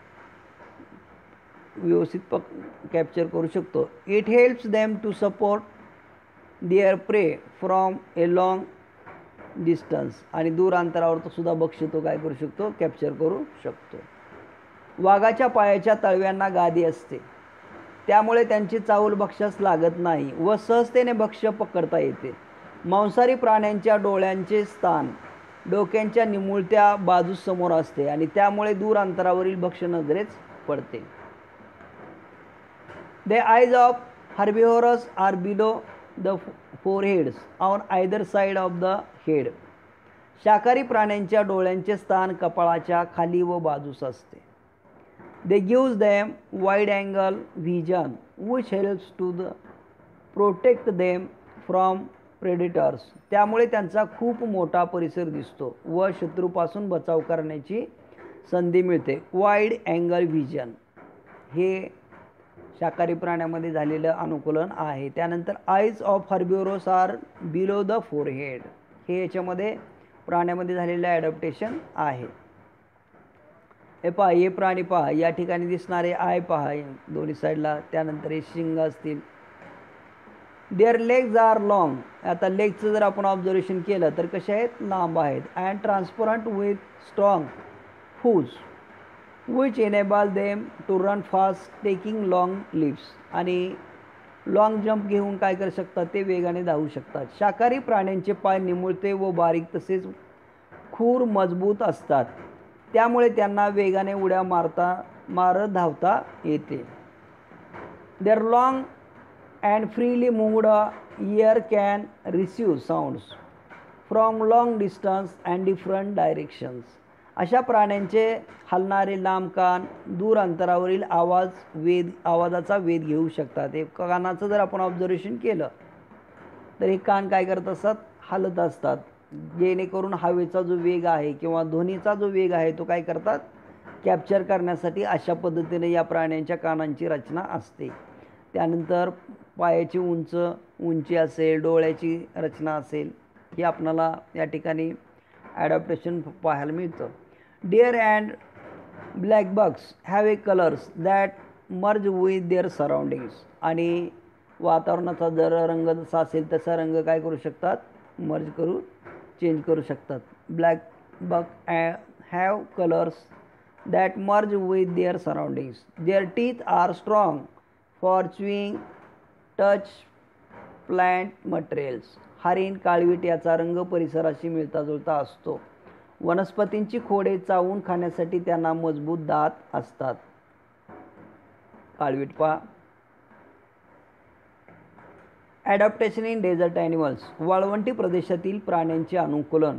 व्यवस्थित पक कॅप्चर करू शकतो. It helps them to support their prey from a long distance. आणि दूर अंतरावर तो सुद्धा भक्ष्य तो काय करू शकतो? कॅप्चर करू शकतो. वाघाच्या पायाच्या तळव्यांना गादी असते, त्यामुळे त्यांची चावल भक्ष्यास लागत नाही व सहजतेने भक्ष्य पकडता येते. मांसाहारी प्राण्यांच्या डोळ्यांचे स्थान डोक्यांच्या निमुळत्या बाजूसमोर असते आणि त्यामुळे दूर अंतरावरील भक्ष्य नजरेस पडते. The eyes of herbivorous are below the foreheads on either side of the head. शाकाहारी प्राण्यांच्या डोळ्यांचे स्थान कपाळाच्या खाली व बाजूस असते. They gives them wide angle vision which helps to the protect them from predators. त्यामुळे त्यांचा खूप मोठा परिसर दिसतो व शत्रूपासून बचाव करण्याची संधी मिळते. वाईड अँगल व्हिजन हे शाकाहारी प्राण्यामध्ये झालेलं अनुकूलन आहे. त्यानंतर eyes of herbivorous are below the forehead हे याच्यामध्ये प्राण्यामध्ये झालेलं ॲडॅप्टेशन आहे. हे पहा, हे प्राणी पहा, या ठिकाणी दिसणारे आय पहा दोन्ही साईडला. त्यानंतर हे शिंग असतील. Their legs are long. आता लेगचं जर आपण ऑब्झर्वेशन केलं तर कसे आहेत? लांब आहेत. And transparent with strong hooves which enable them to run fast taking long leaps. आणि लाँग जंप घेऊन काय करू शकतात? ते वेगाने धावू शकतात. शाकाहारी प्राण्यांचे पाय निमुळते व बारीक तसेच खूर मजबूत असतात, त्यामुळे त्यांना वेगाने उड्या मारता मारत धावता येते. Their long and freely moved ear can receive sounds from long distance and different directions. अशा प्राण्यांचे हलणारे लांब कान दूर अंतरावरील आवाज वेध आवाजाचा वेध घेऊ शकतात. हे कानाचं जर आपण ऑब्झर्वेशन केलं तर हे कान काय करत असतात? हलत असतात, जेणेकरून हवेचा जो वेग आहे किंवा ध्वनीचा जो वेग आहे तो काय करतात? कॅप्चर करण्यासाठी अशा पद्धतीने या प्राण्यांच्या कानांची रचना असते. त्यानंतर पायाची उंच उंची असेल, डोळ्याची रचना असेल, ही आपणाला या ठिकाणी ॲडॅप्टेशन पाहायला मिळतं. Deer and black bucks have a colours that merge with their surroundings. आणि वातावरणाचा जर रंग जसा असेल तसा रंग काय करू शकतात? मर्ज करू चेंज करू शकतात. Black buck have colours that merge with their surroundings. Their teeth are strong for chewing tough plant materials. हरिण काळवीट याचा रंग परिसराशी मिळता जुळता असतो. वनस्पतींची खोडे चावून खाण्यासाठी त्यांना मजबूत दात असतात. काळवीट पहा. Adaptation in desert animals. वाळवंटी प्रदेशातील प्राण्यांचे अनुकूलन.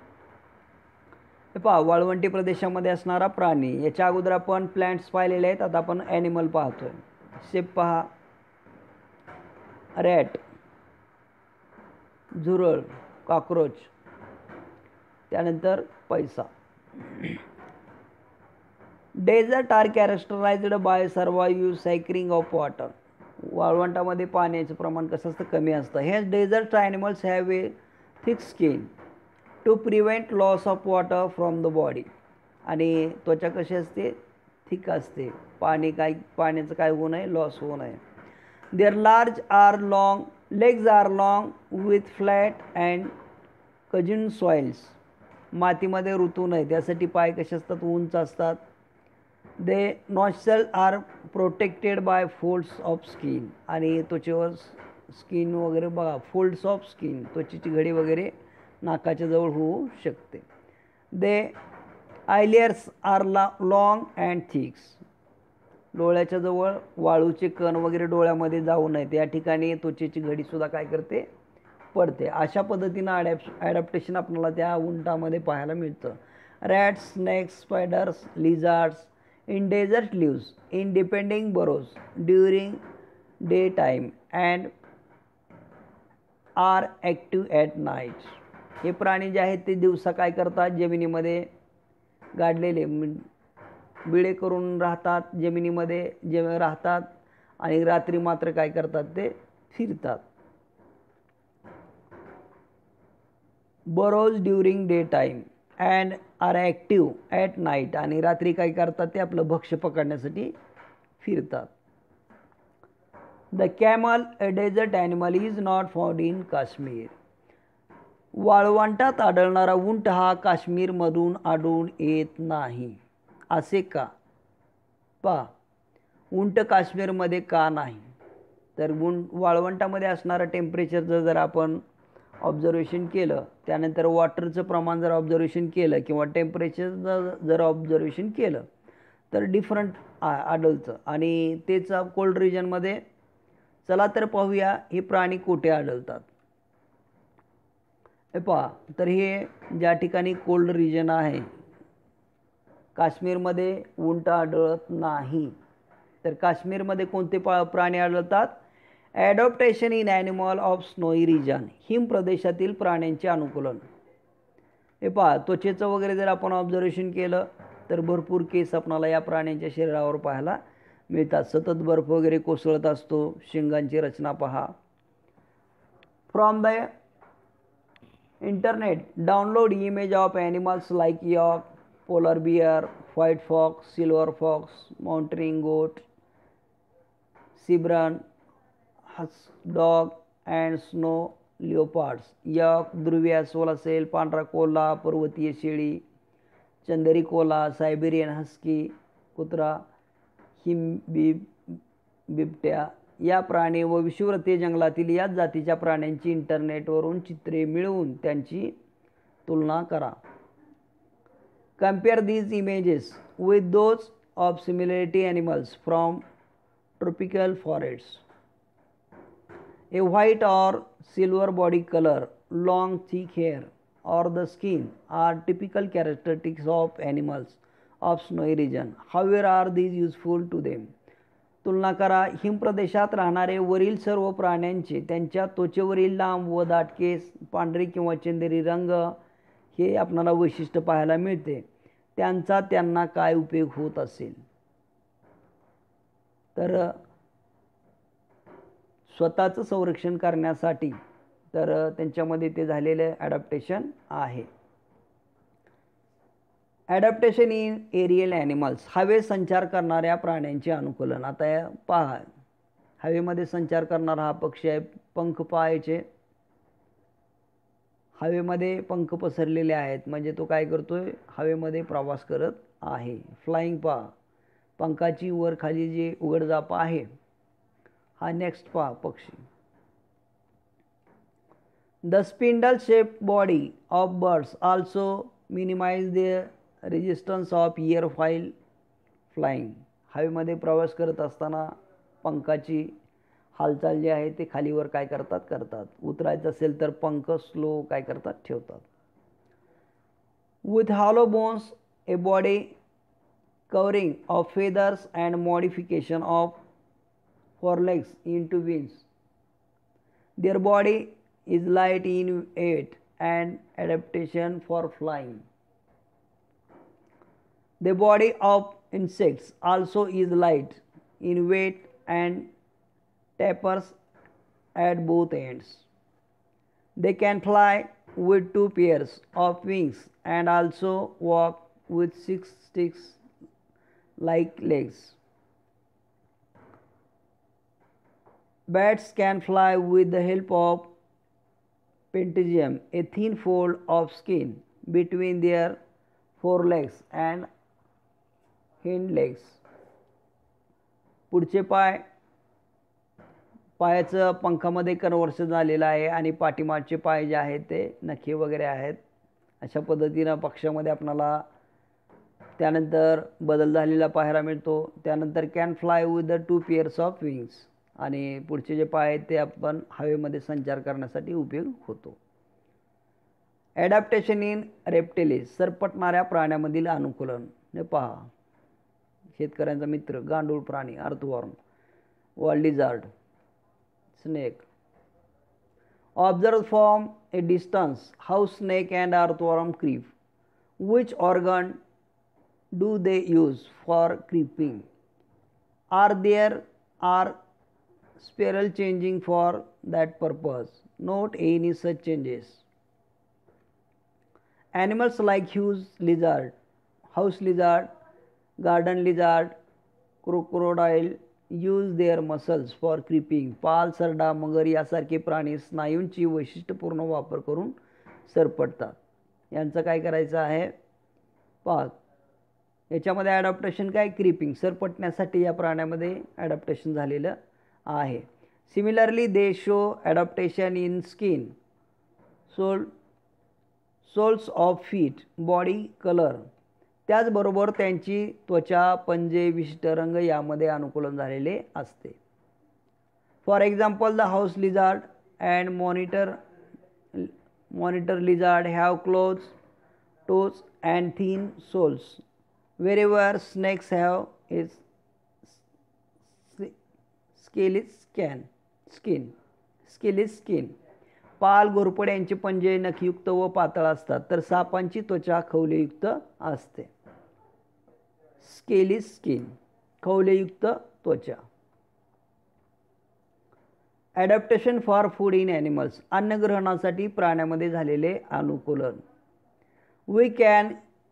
हे पहा, वाळवंटी प्रदेशामध्ये असणारा प्राणी. याच्या अगोदर आपण प्लॅंट्स पाहिलेले आहेत, आता आपण ॲनिमल पाहतोय. शेप पहा. रॅट, झुरळ, कॉकरोच, त्यानंतर पैसा. Desert are characterized by survive cycling of water. वाळवंटामध्ये पाण्याचं प्रमाण कसं असतं? कमी असतं. हे desert animals have a thick skin to prevent loss of water from the body. आणि त्वचा कशी असते? थिक असते, पाणी काय पाण्याचं काय होऊ नये, लॉस होऊ नये. Their large are long, legs are long with flat and cushioned soils. मातीमध्ये रुतू नये त्यासाठी पाय कसे असतात, उंच असतात. They nostril are protected by folds of skin, आणि त्वचेवर स्किन वगैरे बघा, फोल्ड्स ऑफ स्किन, त्वचेची घडी वगैरे नाकाच्या जवळ होऊ शकते. दे आयलियर्स आर ला लॉंग अँड थिक्स, डोळ्याच्या जवळ वाळूचे कण वगैरे डोळ्यामध्ये जाऊ नयेत, या ठिकाणी त्वचेची घडीसुद्धा काय करते, पडते. अशा पद्धतीनं ॲडॅप ॲडॅप्टेशन आपल्याला त्या उंटामध्ये पाहायला मिळतं. Rats, snakes, spiders, lizards in desert lives in depending burrows during day time and are active at night. हे प्राणी जे आहेत ते दिवसा काय करतात, जमिनीमध्ये गाडलेले बिळे करून राहतात, जमिनीमध्ये जे राहतात, आणि रात्री मात्र काय करतात, ते फिरतात. Burrows during day time and are active at night, आणि रात्री काय करतात, ते आपलं भक्ष्य पकडण्यासाठी फिरतात. The camel, a desert animal, is not found in Kashmir. वाळवंटात आढळणारा उंट हा काश्मीरमधून आढळून येत नाही. असे का? पा उंट काश्मीरमध्ये का नाही, तर उंट वाळवंटामध्ये असणारं टेम्परेचरचं जर आपण ऑब्झर्वेशन केलं, त्यानंतर वॉटरचं प्रमाण जर ऑब्झर्वेशन केलं किंवा टेम्परेचर जर ऑब्झर्वेशन केलं तर डिफरंट आढळतं. आणि तेच कोल्ड रिजनमध्ये, चला तर पाहूया हे प्राणी कुठे आढळतात. हे पहा, तर हे ज्या ठिकाणी कोल्ड रिजन आहे, काश्मीरमध्ये उंट आढळत नाही. तर काश्मीरमध्ये कोणते पा प्राणी आढळतात? Adaptation in animal of snowy region, हिम प्रदेशातील प्राण्यांचे अनुकूलन. हे पहा, त्वचेचं वगैरे जर आपण ऑब्झर्वेशन केलं तर भरपूर केस आपणाला या प्राण्यांच्या शरीरावर पाहायला मिळतात. सतत बर्फ वगैरे कोसळत असतो. शिंगांची रचना पहा. From the internet download image of animals like yak, polar bear, white fox, silver fox, mountaining goat, Siberian, husky dog and snow leopards. Yak ध्रुवीय अस्वल असेल, पांढरा कोल्हा, पर्वतीय शेळी, चंदेरी कोल्हा, सायबेरियन हस्की कुत्रा, हिमबिब बिबट्या या प्राणी व विषुववृत्तीय जंगलातील याच जातीच्या प्राण्यांची इंटरनेटवरून चित्रे मिळवून त्यांची तुलना करा. Compare these images with those of similarity animals from tropical forests. A white or silver body color, long thick hair, or the skin are typical characteristics of animals of snowy region. However, are these useful to them? तुलना करा. हिमप्रदेशात राहणारे वरील सर्व प्राण्यांचे त्यांच्या त्वचेवरील लांब व दाट केस, पांढरी किंवा चंदेरी रंग हे आपल्याला वैशिष्ट्य पाहायला मिळते. त्यांचा त्यांना काय उपयोग होत असेल? तर स्वतःचं संरक्षण करण्यासाठी तर त्यांच्यामध्ये ते झालेले ॲडॅप्टेशन आहे. ॲडॅप्टेशन इन एरियल ॲनिमल्स, हवेत संचार करणाऱ्या प्राण्यांचे अनुकूलन. आता पहा, हवेमध्ये संचार करणारा हा पक्षी आहे. पंख पाहायचे, हवेमध्ये पंख पसरलेले आहेत, म्हणजे तो काय करतोय, हवेमध्ये प्रवास करत आहे. फ्लाइंग पहा, पंखाची वर खाली जी उघडझाप आहे. हा नेक्स्ट पहा पक्षी. The spindle shape body of birds also minimize the resistance of air while flying. हवेमध्ये प्रवास करत असताना पंखाची हालचाल जी आहे ते खालीवर काय करतात करतात उतरायचं असेल तर पंख स्लो काय करतात ठेवतात. With hollow bones, a body covering of feathers and modification of forelegs into wings. Their body is light in weight and adaptation for flying. The body of insects also is light in weight and tapers at both ends. They can fly with two pairs of wings and also walk with six sticks like legs. Bats can fly with the help of pterygium, a thin fold of skin between their forelegs and hind legs. पुढचे पाय पायाचं पंखामध्ये conversion झालेलं आहे आणि पाठीमागचे पाय जे आहेत ते नखे वगैरे आहेत. अशा पद्धतीनं पक्षामध्ये आपल्याला त्यानंतर बदल झालेला पाहायला मिळतो. त्यानंतर can fly with the two pairs of wings, आणि पुढचे जे पाय आहेत ते आपण हवेमध्ये संचार करण्यासाठी उपयोग होतो. ॲडॅप्टेशन इन रेप्टिलिस, सरपटणाऱ्या प्राण्यामधील अनुकूलन. हे पहा, शेतकऱ्यांचा मित्र गांडूळ प्राणी earthworm, wall lizard, snake. Observe from a distance how snake and earthworm creep. Which organ do they use for creeping? Are there are spiral changing for that purpose? Note any such changes. Animals like huge lizard, house lizard, garden lizard, crocodile use their muscles for creeping. पाल, सरडा, मगर यासारखे प्राणी स्नायूंची वैशिष्ट्यपूर्ण वापर करून सरपटतात. यांचं काय करायचं आहे पाल. याच्यामध्ये ॲडॅप्टेशन काय, क्रिपिंग, सरपटण्यासाठी या प्राण्यामध्ये ॲडॅप्टेशन झालेलं आहे. Similarly they show adaptation in skin, sole soles of feet, body colour. त्याचबरोबर त्यांची त्वचा, पंजे, विशिष्ट रंग यामध्ये अनुकूलन झालेले असते. For example the house lizard and monitor monitor lizard have close toes and thin soles. Wherever snakes have is scaly scan skin scaly skin. पाल, घोरपड यांचे पंजे नखयुक्त व पातळ असतात, तर सापांची त्वचा खवलेयुक्त असते. स्केलिस स्किन, खवलेयुक्त त्वचा. Adaptation for food in animals, अन्नग्रहणासाठी प्राण्यामध्ये झालेले अनुकूलन. We can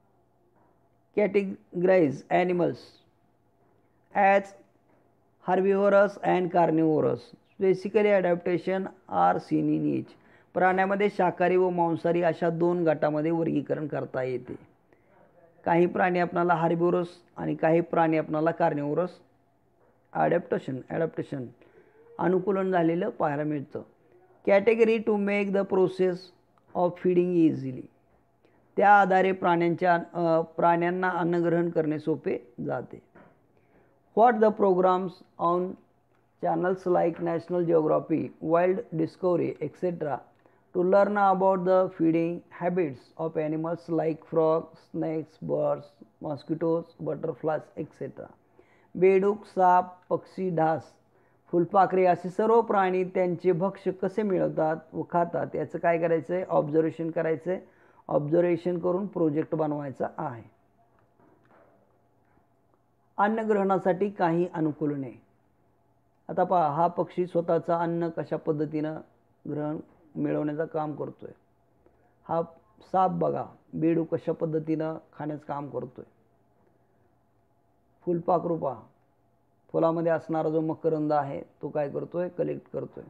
categorize animals as herbivorous and carnivorous. Basically adaptation are seen in each. प्राण्यामध्ये शाकाहारी व मांसाहारी अशा दोन गटामध्ये वर्गीकरण करता येते. काही प्राणी आपणाला हार्बिव्होरस आणि काही प्राणी आपणाला कार्निव्होरस ॲडॅप्टेशन ॲडॅप्टेशन अनुकूलन झालेलं पाहायला मिळतं. Category to make the process of feeding easily. त्या आधारे प्राण्यांच्या प्राण्यांना अन्नग्रहण करणे सोपे जाते. What the programmes on channels like National Geography, Wild Discovery, et cetera to learn about the feeding habits of animals like frogs, snakes, birds, mosquitoes, butterflies, et cetera. बेडूक, साप, पक्षी, ढास, फुलपाखरे असे सर्व प्राणी त्यांचे भक्ष्य कसे मिळवतात व खातात याचं काय करायचं आहे, ऑब्झर्वेशन करायचं आहे. ऑब्झर्वेशन करून प्रोजेक्ट बनवायचा आहे. अन्नग्रहणासाठी काही अनुकूलने. आता पहा, हा पक्षी स्वतःचा अन्न कशा पद्धतीनं ग्रहण मिळवण्याचं काम करतोय. हा साप बघा, बेडूक कशा पद्धतीनं खाण्याचं काम करतोय. फुलपाखरू पहा, फुलामध्ये असणारा जो मकरंद आहे तो काय करतोय, कलेक्ट करतोय.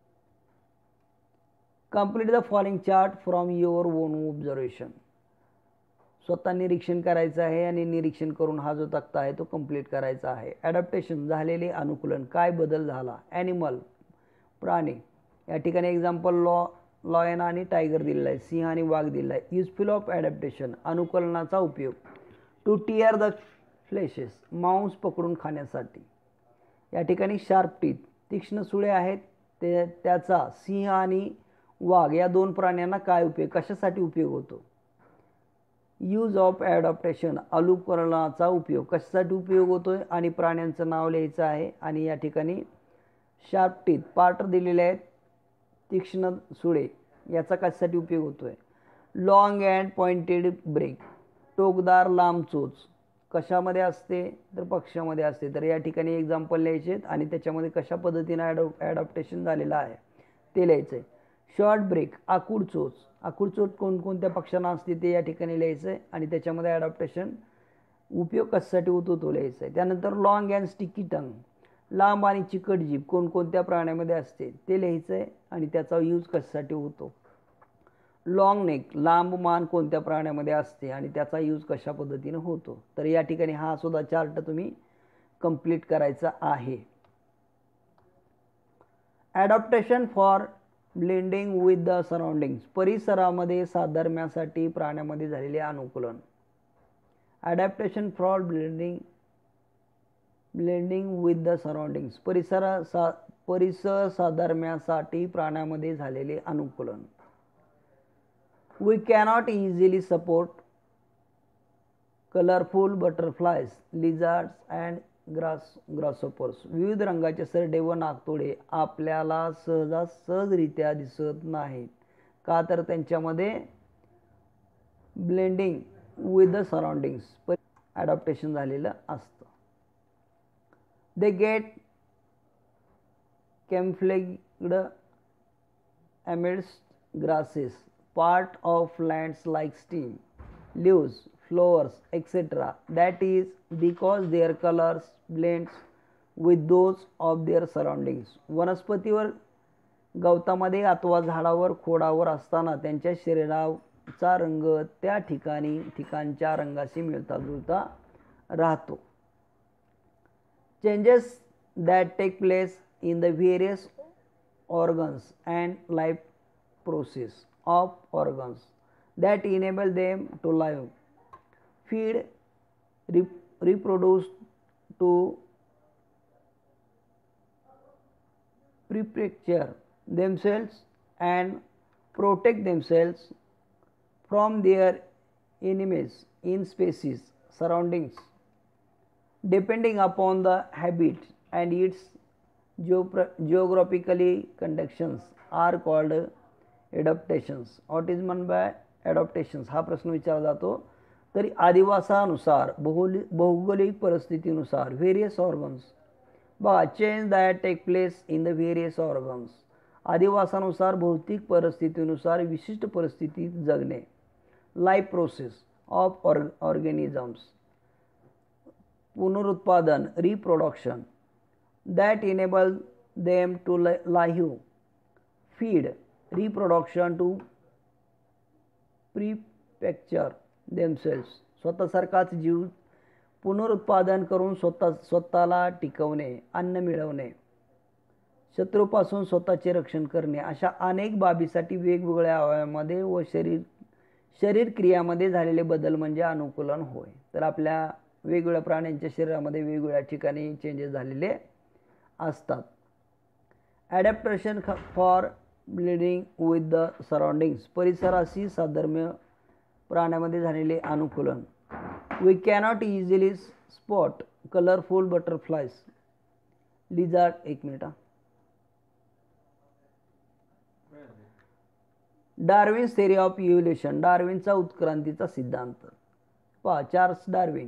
Complete the following chart from your own observation. स्वतः निरीक्षण करायचं आहे आणि निरीक्षण करून हा जो तक्ता आहे तो कंप्लीट करायचा आहे. ॲडॅप्टेशन झालेले अनुकूलन, काय बदल झाला. ॲनिमल, प्राणी. या ठिकाणी एक्झाम्पल लॉ लॉयन आणि टायगर दिलेला आहे, सिंह आणि वाघ दिलेला आहे. युजफुल ऑफ ॲडॅप्टेशन, अनुकूलनाचा उपयोग. टू टिअर द फ्लेशेस, मांस पकडून खाण्यासाठी. या ठिकाणी शार्प टीथ, तीक्ष्ण सुळे आहेत, ते त्याचा सिंह आणि वाघ या दोन प्राण्यांना काय उपयोग, कशासाठी उपयोग होतो. यूज ऑफ ॲडॅप्टेशन, अनुकूलनाचा उपयोग कशासाठी उपयोग होतोय आणि प्राण्यांचं नाव लिहायचं आहे. आणि या ठिकाणी शार्प टीथ, पार्ट दिलेले आहेत, तीक्ष्ण सुळे, याचा कशासाठी उपयोग होतोय. लॉंग अँड पॉइंटेड ब्रेक, टोकदार लांब चोच कशामध्ये असते, तर पक्षामध्ये असते. तर या ठिकाणी एक्झाम्पल लिहायचे आणि त्याच्यामध्ये कशा पद्धतीने ॲडॉ ॲडॅप्टेशन झालेलं आहे ते लिहायचं आहे. शॉर्ट ब्रेक, आकुड चोच, आकुड चोच कोणकोणत्या पक्षांना असते ते या ठिकाणी लिहायचं आहे आणि त्याच्यामध्ये ॲडॅप्टेशन उपयोग कशासाठी होतो तो लिहायचा आहे. त्यानंतर लॉंग अँड स्टिकी टंग, लांब आणि चिकट जीभ कोणकोणत्या प्राण्यामध्ये असते ते लिहायचं आहे आणि त्याचा यूज कशासाठी होतो. लॉंग नेक लांब मान कोणत्या प्राण्यामध्ये असते आणि त्याचा यूज कशा पद्धतीने होतो. तर या ठिकाणी हा सुद्धा चार्ट तुम्ही कंप्लीट करायचा आहे. Adaptation for blending with the surroundings परिसरामध्ये साधर्म्यासाठी प्राण्यामध्ये झालेले अनुकूलन. Adaptation for blending blending with the surroundings परिसरा सा परिसर साधर्म्यासाठी प्राण्यामध्ये झालेले अनुकूलन. We cannot easily support colorful butterflies, lizards and grass grasshoppers. विविध रंगाचे सरडे व नाकतोडे आपल्याला सहजासहजरित्या दिसत नाहीत का तर त्यांच्यामध्ये blending with the surroundings adaptation झालेलं असतं. They get camouflaged amidst grasses, part of plants like stem, leaves, flowers, et cetera. That is because their colors blends with those of their surroundings. वनस्पतीवर गवतामध्ये अथवा झाडावर खोडावर असताना त्यांच्या शरीराचा रंग त्या ठिकाणी ठिकाणच्या रंगाशी मिळता जुळता राहतो. Changes that take place in the various organs and life process of organs that enable them to live, feed, rep- reproduce, to protect themselves and protect themselves from their enemies in species surroundings, depending upon the habit and its geographically conditions are called adaptations. What is meant by adaptations हा प्रश्न विचारला जातो. तरी आदिवासानुसार भौगोलिक परिस्थितीनुसार various organs बघा change that take place in the various organs आदिवासानुसार भौतिक परिस्थितीनुसार विशिष्ट परिस्थितीत जगणे. लाईफ प्रोसेस ऑफ ऑर्ग ऑर्गॅनिझम्स पुनरुत्पादन reproduction that enable them to live, feed, reproduction, to protect themselves स्वतःसारखाच जीव पुनरुत्पादन करून स्वतः स्वतःला टिकवणे, अन्न मिळवणे, शत्रूपासून स्वतःचे रक्षण करणे अशा अनेक बाबीसाठी वेगवेगळ्या अवयवामध्ये व शरीर शरीर क्रियामध्ये झालेले बदल म्हणजे अनुकूलन होय. तर आपल्या वेगवेगळ्या प्राण्यांच्या शरीरामध्ये वेगवेगळ्या ठिकाणी चेंजेस झालेले असतात. Adaptation for blending with the surroundings परिसराशी साधर्म्य प्राण्यामध्ये झालेले अनुकूलन. We cannot easily spot colourful butterflies lizard एक minute Darwin's theory of evolution डार्विनचा उत्क्रांतीचा सिद्धांत. पहा Charles Darwin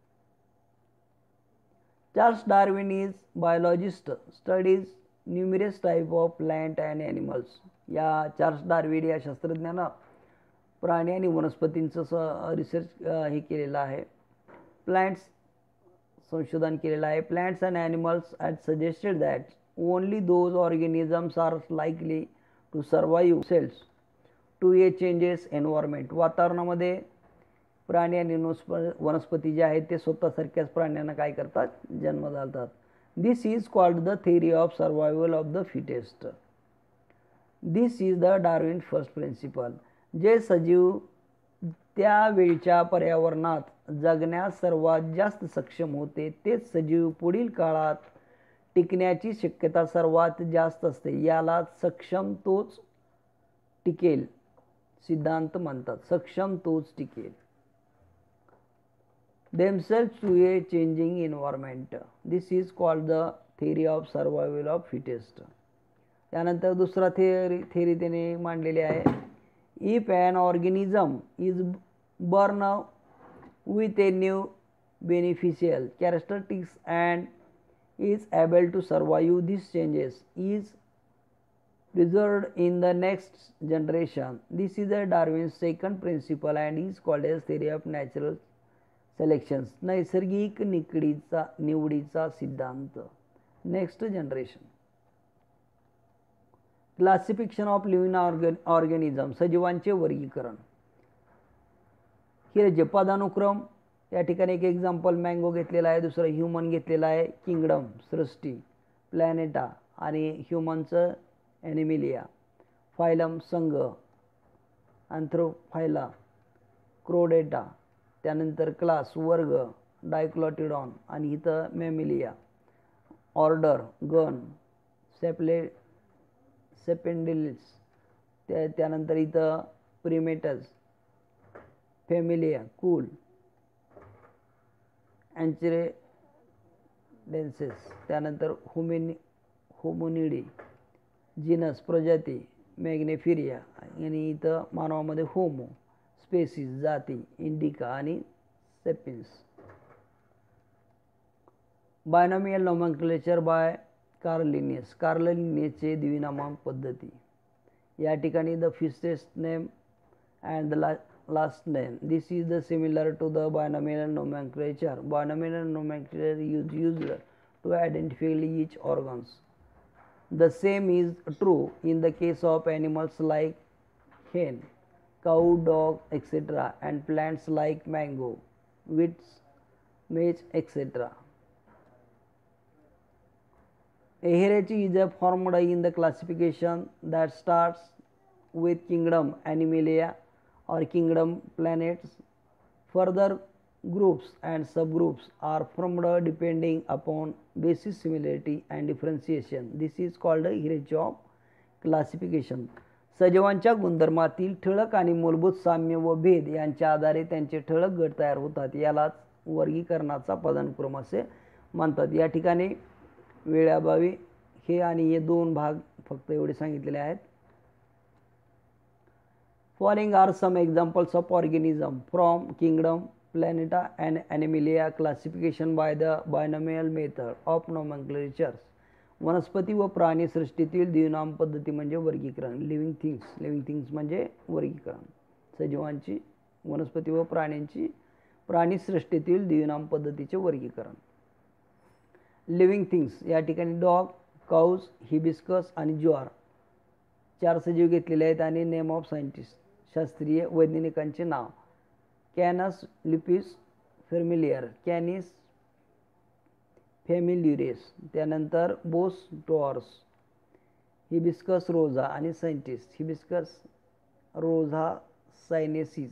Charles Darwin is biologist, studies numerous type of plant and animals. या चार्ल्स डार्विन या शास्त्रज्ञानं प्राणी आणि वनस्पतींचं रिसर्च हे केलेलं आहे. प्लांट्स संशोधन केलेलं आहे. Plants and animals had suggested that only those organisms are likely to survive cells to a changes environment वातावरणामध्ये प्राणी आणि वनस्पती जे आहेत ते स्वतःसारख्याच प्राण्यांना काय करतात जन्म घालतात. This is called the theory of survival of the fittest. This is the Darwin first principle. जे सजीव त्यावेळच्या पर्यावरणात जगण्यास सर्वात जास्त सक्षम होते तेच सजीव पुढील काळात टिकण्याची शक्यता सर्वात जास्त असते. याला सक्षम तोच टिकेल सिद्धांत म्हणतात. सक्षम तोच टिकेल. themselves to a changing environment. This is called the theory of survival of fittest. त्यानंतर दुसरा theory theory त्याने मांडलेली आहे. If an organism is born with a new beneficial characteristics and is able to survive these changes is preserved in the next generation. This is a Darwin's second principle and is called as theory of natural selections नैसर्गिक निकडीचा निवडीचा सिद्धांत. Next generation. Classification of living organ organism, सजीवांचे वर्गीकरण. हे पदानुक्रम, या ठिकाणी एक एक्झाम्पल मँगो घेतलेला आहे, दुसरं ह्युमन घेतलेला आहे, किंगडम सृष्टी, प्लॅनेटा आणि ह्युमनचं ॲनिमिलिया, फायलम संघ, अँथ्रोफायला, क्रोडेटा, त्यानंतर क्लास वर्ग, डायक्लॉटिडॉन आणि इथं मॅमिलिया, ऑर्डर गण, सेपले सेपेंडिलिस, त्या त्यानंतर इथं प्रिमेटस, फॅमिलिया कुल, अँचेरेडेन्सेस, त्यानंतर हुमिनि होमोनिडी, जीनस प्रजाती, मॅग्नेफिरिया आणि इथं मानवामध्ये होमो, स्पेसीज जाती, इंडिका आणि sapiens. Binomial nomenclature by Carl Linnaeus, Carl लिनियसचे द्विनामांक पद्धती. या ठिकाणी the first name and the ला last name, this is the similar to the binomial nomenclature. Binomial nomenclature use used to identify each organs. The same is true in the case of animals like hen, cow, dog, et cetera, and plants like mango, wheat, maize, et cetera. A hierarchy is formed in the classification that starts with kingdom Animalia or kingdom planets. Further groups and subgroups are formed depending upon basis similarity and differentiation. This is called a hierarchy of classification. सजीवांच्या गुणधर्मातील ठळक आणि मूलभूत साम्य व भेद यांच्या आधारे त्यांचे ठळक गट तयार होतात. यालाच वर्गीकरणाचा पदानुक्रम असे म्हणतात. या ठिकाणी वेळाभावी हे आणि हे दोन भाग फक्त एवढे सांगितलेले आहेत. Following are some examples of organism from kingdom Planeta and Animalia. Classification by the binomial method of nomenclature. वनस्पती व प्राणी सृष्टीतील द्विनाम पद्धती म्हणजे वर्गीकरण. लिव्हिंग थिंग्स, लिव्हिंग थिंग्स म्हणजे वर्गीकरण. सजीवांची, वनस्पती व प्राण्यांची प्राणी सृष्टीतील द्विनाम पद्धतीचे वर्गीकरण. लिव्हिंग थिंग्स, या ठिकाणी डॉग, काउज, हिबिस्कस आणि ज्वार चार सजीव घेतलेले आहेत आणि नेम ऑफ सायंटिस्ट, शास्त्रीय वैज्ञानिकांचे नाव. Canis lupus familiaris, Canis familiaris, त्यानंतर बोस टॉर्स, हिबिस्कस रोझा आणि सायंटिस्ट हिबिस्कस रोझा सायनेसिस,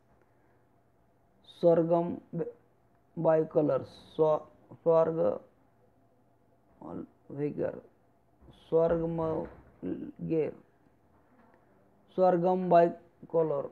स्वर्गम बायकलर्स, स्व स्वर्ग वेगर, स्वर्गमगेर, स्वर्गम बायकॉलर.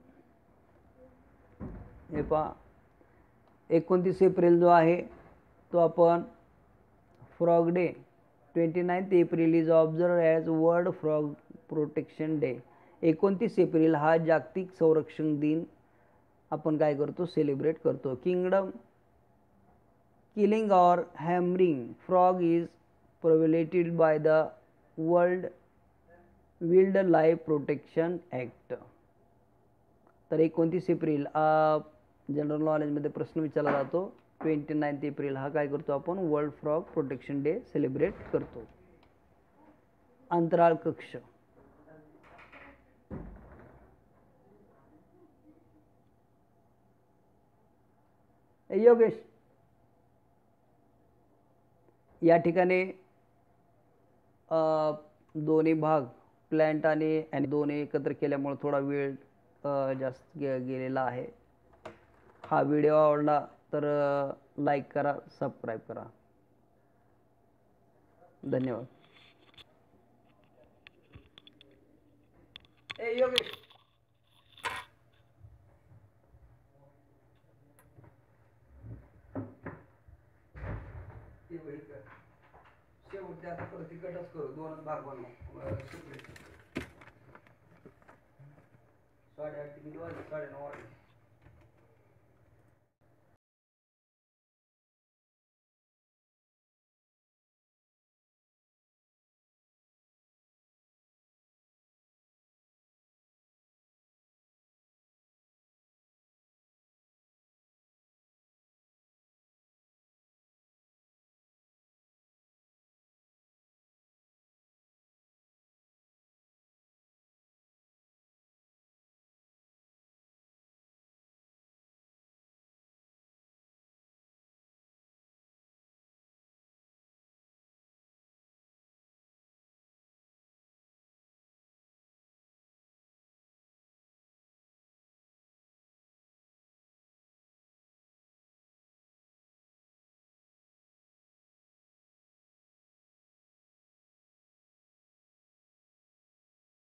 हे पहा, एकोणतीस एप्रिल जो आहे तो आपण frog day, twenty ninth April is observe as world frog protection day. एकोणतीस एप्रिल हा जागतिक संरक्षण दिन आपण काय करतो, सेलिब्रेट करतो. किंगडम किलिंग और hammering frog is prohibited by the world wild life protection act. तर एकोणतीस एप्रिल जनरल नॉलेजमध्ये प्रश्न विचारला जातो. ट्वेंटी नाईन्थ एप्रिल हा काय करतो आपण, world frog protection day celebrate करतो. अंतराळ कक्ष, योगेश, या ठिकाणी दोन्ही भाग प्लॅन्ट आणि आणि दोन्ही एकत्र केल्यामुळे थोडा वेळ जास्त गे गेलेला आहे. हा व्हिडिओ आवडला तर लाईक करा, सबस्क्राईब करा. धन्यवाद. ए योगेश, शेवटच्या आता परत कटच करू, दोनच भाग बनवू. साडेआठ किती वाजले, साडेनऊ वाजले.